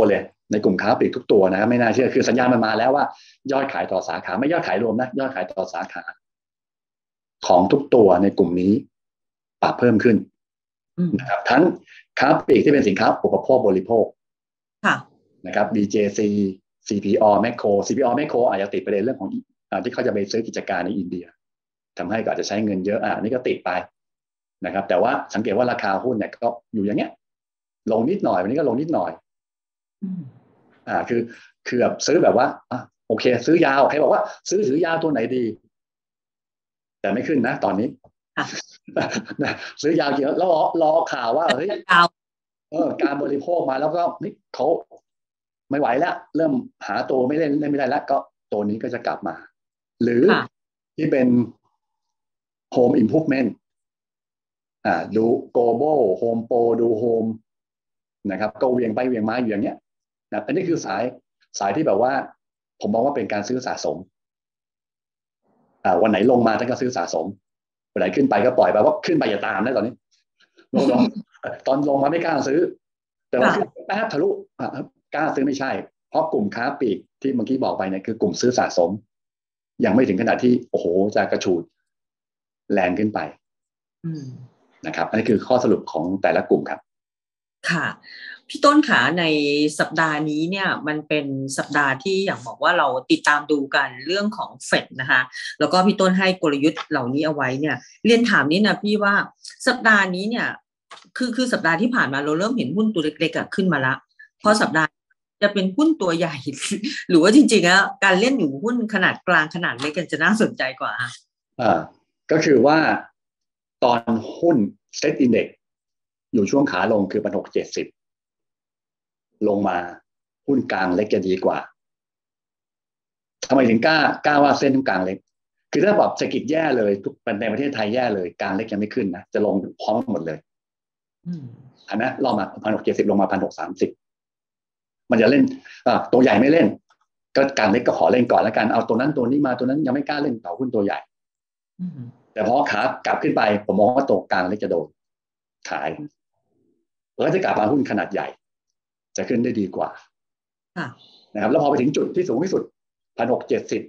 ในกลุ่มค้าปลีกทุกตัวนะครับไม่น่าเชื่อคือสัญญาณมันมาแล้วว่ายอดขายต่อสาขาไม่ยอดขายรวมนะยอดขายต่อสาขาของทุกตัวในกลุ่มนี้ปรับเพิ่มขึ้นนะครับทั้งค้าปลีกที่เป็นสินค้าอุปโภคบริโภคนะครับ BJC CPO Macro CPO Macro อาจจะติดประเด็นเรื่องของที่เขาจะไปซื้อกิจการในอินเดียทำให้ก็อาจจะใช้เงินเยอะนี่ก็ติดไปนะครับแต่ว่าสังเกตว่าราคาหุ้นเนี่ยก็อยู่อย่างเงี้ยลงนิดหน่อยวันนี้ก็ลงนิดหน่อยคือแบบซื้อแบบว่าโอเคซื้อยาวใครบอกว่าถือยาวตัวไหนดีแต่ไม่ขึ้นนะตอนนี้ซื้อยาวเกี่ยวแล้วรอข่าวว่าเฮ้ยการบริโภคมาแล้วก็นี่เขาไม่ไหวแล้วเริ่มหาตัวไม่เล่นไม่ได้แล้วก็ตัวนี้ก็จะกลับมาหรือที่เป็น Home Improvement ดู Global Home Pro ดู Home นะครับก็เวียงไปเวียงมาอยู่อย่างเงี้ยนะอันนี้คือสายที่แบบว่าผมมองว่าเป็นการซื้อสะสมวันไหนลงมาท่านก็ซื้อสะสมวันไหนขึ้นไปก็ปล่อยไปว่าขึ้นไปอย่าตามนะตอนนี้ลงตอนลงมาไม่กล้าซื้อแต่ว่าขึ้นแป๊บทะลุกล้าซื้อไม่ใช่เพราะกลุ่มค้าปลีกที่เมื่อกี้บอกไปเนี่ยคือกลุ่มซื้อสะสมยังไม่ถึงขนาดที่โอ้โหจะกระฉูดแรงขึ้นไปนะครับอันนี้คือข้อสรุปของแต่ละกลุ่มครับค่ะพี่ต้นขาในสัปดาห์นี้เนี่ยมันเป็นสัปดาห์ที่อย่างบอกว่าเราติดตามดูกันเรื่องของเฟดนะคะแล้วก็พี่ต้นให้กลยุทธ์เหล่านี้เอาไว้เนี่ยเรียนถามนี้นะพี่ว่าสัปดาห์นี้เนี่ยคือสัปดาห์ที่ผ่านมาเราเริ่มเห็นหุ้นตัวเล็กๆขึ้นมาละเพราะสัปดาห์จะเป็นหุ้นตัวใหญ่หรือว่าจริงๆแล้วการเล่นอยู่หุ้นขนาดกลางขนาดเล็กกันจะน่าสนใจกว่าก็คือว่าตอนหุ้นเซ็ตอินเด็กซ์อยู่ช่วงขาลงคือ1,670ลงมาหุ้นกลางเล็กจะดีกว่าทำไมถึงกล้าว่าเส้นกลางเล็กคือถ้าแบบเศรษฐกิจแย่เลยทุกในประเทศไทยแย่เลยกลางเล็กยังไม่ขึ้นนะจะลงพร้อมหมดเลยนะลองมา1,670ลงมา1,630มันจะเล่นตัวใหญ่ไม่เล่นก็กลางเล็กก็ขอเล่นก่อนแล้วกันเอาตัวนั้นตัวนี้มาตัวนั้นยังไม่กล้าเล่นต่อหุ้นตัวใหญ่แต่พอขากลับขึ้นไปผมมองว่าตัวกลางเล็กจะโดนขายแล้วจะกลับมาหุ้นขนาดใหญ่จะขึ้นได้ดีกว่านะครับแล้วพอไปถึงจุดที่สูงที่สุด1,670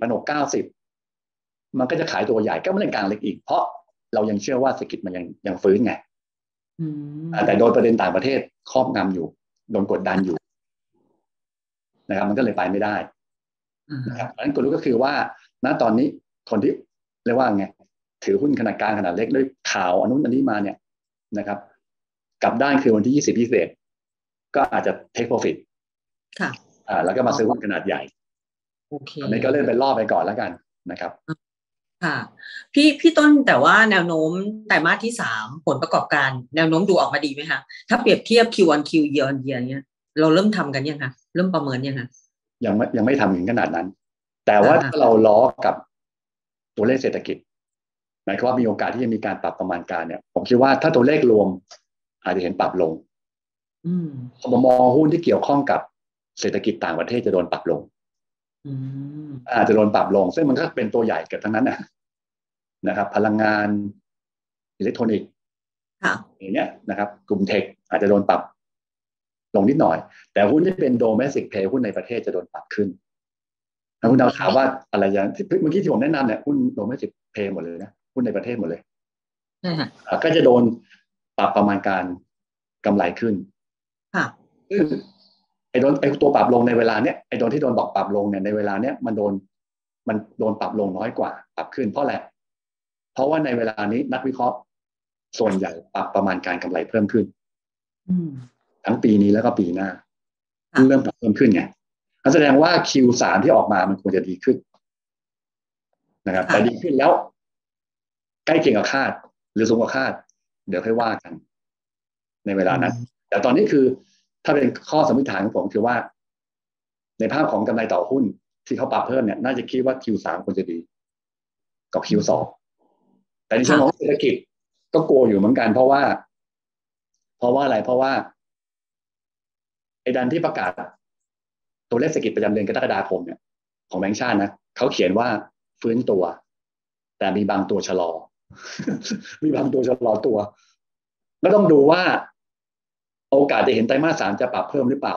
1,690มันก็จะขายตัวใหญ่ก็ไม่เล่นกลางเล็กอีกเพราะเรายังเชื่อว่าเศรษฐกิจมันยังฟื้นไงแต่โดนประเด็นต่างประเทศครอบงำอยู่โดนกดดันอยู่นะครับมันก็เลยไปไม่ได้นะครับดังนั้นกลยุทธ์ก็คือว่าณตอนนี้คนที่เรียกว่าไงถือหุ้นขนาดกลางขนาดเล็กด้วยข่าวอันนู้นอันนี้มาเนี่ยนะครับกลับด้านคือวันที่20พิเศษก็อาจจะ take profit ค่ะแล้วก็มาซื้อหุ้นขนาดใหญ่โอเคอันนี้ก็เล่นเป็นรอบไปก่อนแล้วกันนะครับค่ะพี่ต้นแต่ว่าแนวโน้มไตรมาสที่3ผลประกอบการแนวโน้มดูออกมาดีไหมคะถ้าเปรียบเทียบ Q1Q year on year เนี่ยเราเริ่มทำกันยังคะเริ่มประเมินยังคะยังไม่ทำถึงขนาดนั้น แต่ว่าถ้าเราล้อกับตัวเลขเศรษฐกิจหมายความว่ามีโอกาสที่จะมีการปรับประมาณการเนี่ยผมคิดว่าถ้าตัวเลขรวมอาจจะเห็นปรับลงผมมองหุ้นที่เกี่ยวข้องกับเศรษฐกิจต่างประเทศจะโดนปรับลงอาจจะโดนปรับลงซึ่งมันก็เป็นตัวใหญ่เกิดทั้งนั้นนะครับพลังงานอิเล็กทรอนิกส์อย่างเงี้ยนะครับกลุ่มเทคอาจจะโดนปรับลงนิดหน่อยแต่หุ้นที่เป็น domestic play หุ้นในประเทศจะโดนปรับขึ้นคุณดาวถามว่าอะไรอย่างเมื่อกี้ที่ผมแนะนำเนี่ยหุ้น domestic play หมดเลยนะหุ้นในประเทศหมดเลยก็จะโดนปรับประมาณการกำไรขึ้นซึ่งไอ้ตัวปรับลงในเวลาเนี้ยไอ้โดนที่โดนบอกปรับลงเนี่ยในเวลาเนี้ยมันโดนปรับลงน้อยกว่าปรับขึ้นเพราะอะไรเพราะว่าในเวลานี้นักวิเคราะห์ส่วนใหญ่ปรับประมาณการกำไรเพิ่มขึ้นทั้งปีนี้แล้วก็ปีหน้าเริ่มปรับเพิ่มขึ้นไงนั่นแสดงว่า Q3 ที่ออกมามันควรจะดีขึ้นนะครับแต่ดีขึ้นแล้วใกล้เคียงกับคาดหรือสูงกว่าคาดเดี๋ยวค่อยว่ากันในเวลานั้นแต่ตอนนี้คือถ้าเป็นข้อสันนิษฐานของผมคือว่าในภาพของกำไรต่อหุ้นที่เขาปรับเพิ่มเนี่ยน่าจะคิดว่า Q3 ควรจะดีกว่า Q2 แต่ในเชิงของเศรษฐกิจก็กลัวอยู่เหมือนกันเพราะว่าอะไรเพราะว่าไอ้ดันที่ประกาศตัวเลขเศรษฐกิจประจำเดือนกรกฎาคมเนี่ยของแบงก์ชาตินะเขาเขียนว่าฟื้นตัวแต่มีบางตัวชะลอ มีบางตัวชะลอตัวก็ต้องดูว่าโอกาสจะเห็นไตรมาส 3จะปรับเพิ่มหรือเปล่าเนี่ย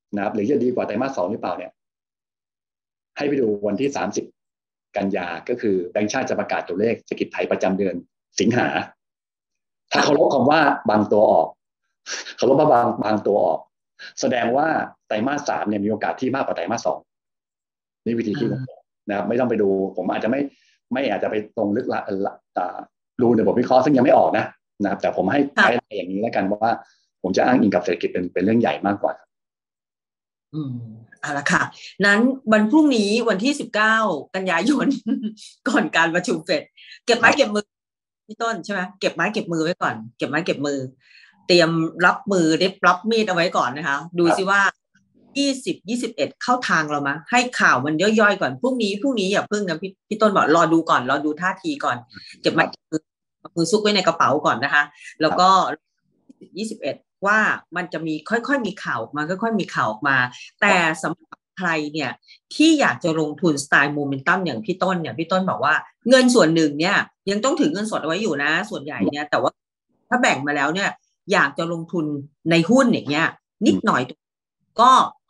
นะครับหรือจะดีกว่าไตรมาส 2หรือเปล่าเนี่ยให้ไปดูวันที่30กันยาก็คือแบงก์ชาติจะประกาศตัวเลขเศรษฐกิจไทยประจำเดือนสิงหาถ้าเขาลบคำว่าบางตัวออกเขาลบว่าบางตัวออกแสดงว่าไตรมาส 3เนี่ยมีโอกาสที่มากกว่าไตรมาส 2นี่วิธีคิดของผมนะครับไม่ต้องไปดูผมอาจจะไม่อาจจะไปตรงลึกดูในบทวิเคราะห์ซึ่งยังไม่ออกนะครับแต่ผมให้ไกด์ไลน์อย่างนี้แล้วกันว่าผมจะอ้างอิงกับเศรษฐกิจเป็นเรื่องใหญ่มากกว่าเอาละค่ะนั้นวันพรุ่งนี้วันที่19กันยายน ก่อนการประชุมเฟดเก็บไม้เก็บมือพี่ต้นใช่ไหมเก็บไม้เก็บมือไว้ก่อนเก็บไม้เก็บมือเตรียมรับมือรับมีดเอาไว้ก่อนนะคะดูสิว่า20-21เข้าทางเรามาให้ข่าวมันย่อยๆก่อนพรุ่งนี้อย่าเพิ่งนะพี่ต้นบอกรอดูก่อนรอดูท่าทีก่อนเก็บไม้เก็บมือซุกไว้ในกระเป๋าก่อนนะคะแล้วก็21ว่ามันจะมีค่อยๆมีข่าวมาค่อยๆมีข่าวออกมาแต่สำหรับใครเนี่ยที่อยากจะลงทุนสไตล์โมเมนตัมอย่างพี่ต้นบอกว่าเงินส่วนหนึ่งเนี่ยยังต้องถือเงินสดเอาไว้อยู่นะส่วนใหญ่เนี่ยแต่ว่าถ้าแบ่งมาแล้วเนี่ยอยากจะลงทุนในหุ้นอย่างเงี้ยนิดหน่อยก็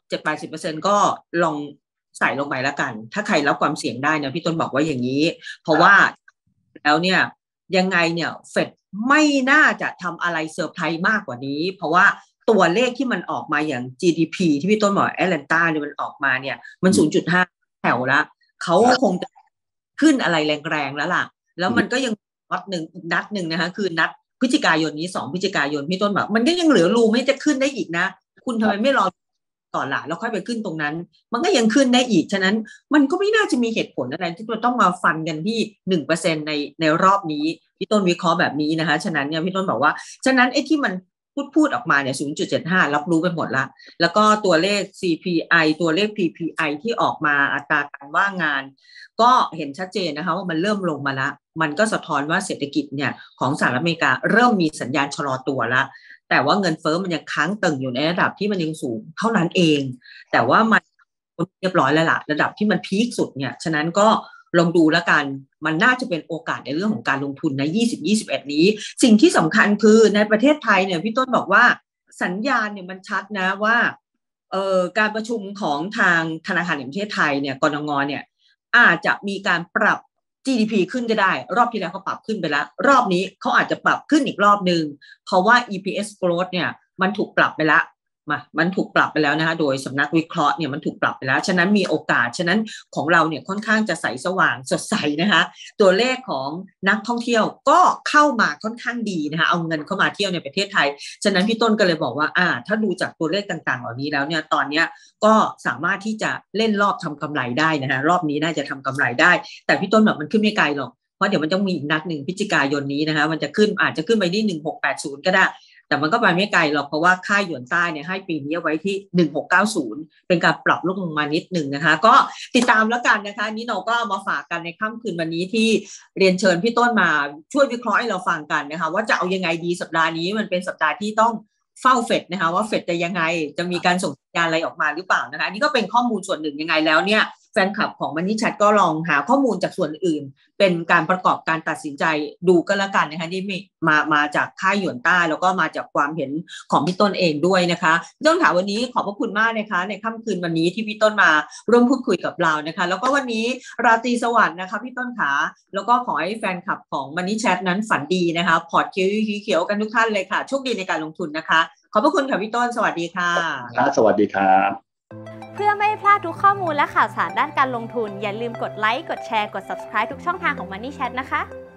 70-80% ก็ลองใส่ลงไปแล้วกันถ้าใครรับความเสี่ยงได้นะพี่ต้นบอกว่าอย่างนี้เพราะว่าแล้วเนี่ยยังไงเนี่ยเฟดไม่น่าจะทำอะไรเซอร์ไพรส์มากกว่านี้เพราะว่าตัวเลขที่มันออกมาอย่าง GDP ที่พี่ต้นบอกแอตแลนตาเนี่ยมันออกมาเนี่ยมัน 0.5 แถวละเขาคงจะขึ้นอะไรแรงๆแล้วล่ะแล้วมันก็ยังอีกนัดหนึ่งนะคะคือนัดพฤศจิกายนนี้2พฤศจิกายนพี่ต้นบอกมันก็ยังเหลือรูมให้จะขึ้นได้อีกนะคุณทำไมไม่รอก่อนล่ะแล้วค่อยไปขึ้นตรงนั้นมันก็ยังขึ้นได้อีกฉะนั้นมันก็ไม่น่าจะมีเหตุผลอะไรที่เราต้องมาฟันกันที่ 1% ในรอบนี้พี่ต้นวิเคราะห์แบบนี้นะคะฉะนั้นเนี่ยพี่ต้นบอกว่าฉะนั้นไอ้ที่มันพูดออกมาเนี่ย 0.75 รับรู้ไปหมดละแล้วก็ตัวเลข CPI ตัวเลข PPI ที่ออกมาอัตราการว่างงานก็เห็นชัดเจนนะคะว่ามันเริ่มลงมาละมันก็สะท้อนว่าเศรษฐกิจเนี่ยของสหรัฐอเมริกาเริ่มมีสัญญาณชะลอตัวละแต่ว่าเงินเฟ้อมันยังค้างตึงอยู่ในระดับที่มันยังสูงเท่านั้นเองแต่ว่ามันเรียบร้อยแล้วล่ะระดับที่มันพีคสุดเนี่ยฉะนั้นก็ลองดูแล้วกันมันน่าจะเป็นโอกาสในเรื่องของการลงทุนใน2021นี้สิ่งที่สำคัญคือในประเทศไทยเนี่ยพี่ต้นบอกว่าสัญญาณเนี่ยมันชัดนะว่าการประชุมของทางธนาคารแห่งประเทศไทยเนี่ยกนง.เนี่ยอาจจะมีการปรับ GDP ขึ้นก็ได้รอบที่แล้วเขาปรับขึ้นไปแล้วรอบนี้เขาอาจจะปรับขึ้นอีกรอบนึงเพราะว่า EPS growth เนี่ยมันถูกปรับไปแล้วมันถูกปรับไปแล้วนะคะโดยสำนักวิเคราะห์เนี่ยมันถูกปรับไปแล้วฉะนั้นมีโอกาสฉะนั้นของเราเนี่ยค่อนข้างจะใสสว่างสดใสนะคะตัวเลขของนักท่องเที่ยวก็เข้ามาค่อนข้างดีนะคะเอาเงินเข้ามาเที่ยวในประเทศไทยฉะนั้นพี่ต้นก็เลยบอกว่าถ้าดูจากตัวเลขต่างๆเหล่านี้แล้วเนี่ยตอนนี้ก็สามารถที่จะเล่นรอบทำกำไรได้นะคะรอบนี้น่าจะทำกำไรได้แต่พี่ต้นแบบมันขึ้นไม่ไกลหรอกเพราะเดี๋ยวมันต้องมีอีกนัดหนึ่งพฤศจิกายนนี้นะคะมันจะขึ้นอาจจะขึ้นไปที่1680ก็ได้แต่มันก็ไปไม่ไกลหรอกเพราะว่าค่าหยวนใต้เนี่ยให้ปีนี้ไว้ที่1690เป็นการปรับลงมานิดหนึ่งนะคะก็ติดตามแล้วกันนะคะนี้เราก็มาฝากกันในค่ำคืนวันนี้ที่เรียนเชิญพี่ต้นมาช่วยวิเคราะห์ให้เราฟังกันนะคะว่าจะเอายังไงดีสัปดาห์นี้มันเป็นสัปดาห์ที่ต้องเฝ้าเฟดนะคะว่าเฟดจะยังไงจะมีการส่งสัญญาณอะไรออกมาหรือเปล่านะคะนี่ก็เป็นข้อมูลส่วนหนึ่งยังไงแล้วเนี่ยแฟนคลับของมันนี่แชทก็ลองหาข้อมูลจากส่วนอื่นเป็นการประกอบการตัดสินใจดูก็แล้วกันนะคะที่มาจากค่ายหยวนใต้แล้วก็มาจากความเห็นของพี่ต้นเองด้วยนะคะพี่ต้นค่ะวันนี้ขอบพระคุณมากนะคะในค่ำคืนวันนี้ที่พี่ต้นมาร่วมพูดคุยกับเรานะคะแล้วก็วันนี้ราตรีสวัสดิ์นะคะพี่ต้นขาแล้วก็ขอให้แฟนคลับของมันนี่แชทนั้นฝันดีนะคะพอร์ตเขียวกันทุกท่านเลยค่ะโชคดีในการลงทุนนะคะขอบพระคุณค่ะพี่ต้นสวัสดีค่ะสวัสดีครับเพื่อไม่พลาดทุกข้อมูลและข่าวสารด้านการลงทุนอย่าลืมกดไลค์กดแชร์กด Subscribe ทุกช่องทางของ Money Chat นะคะ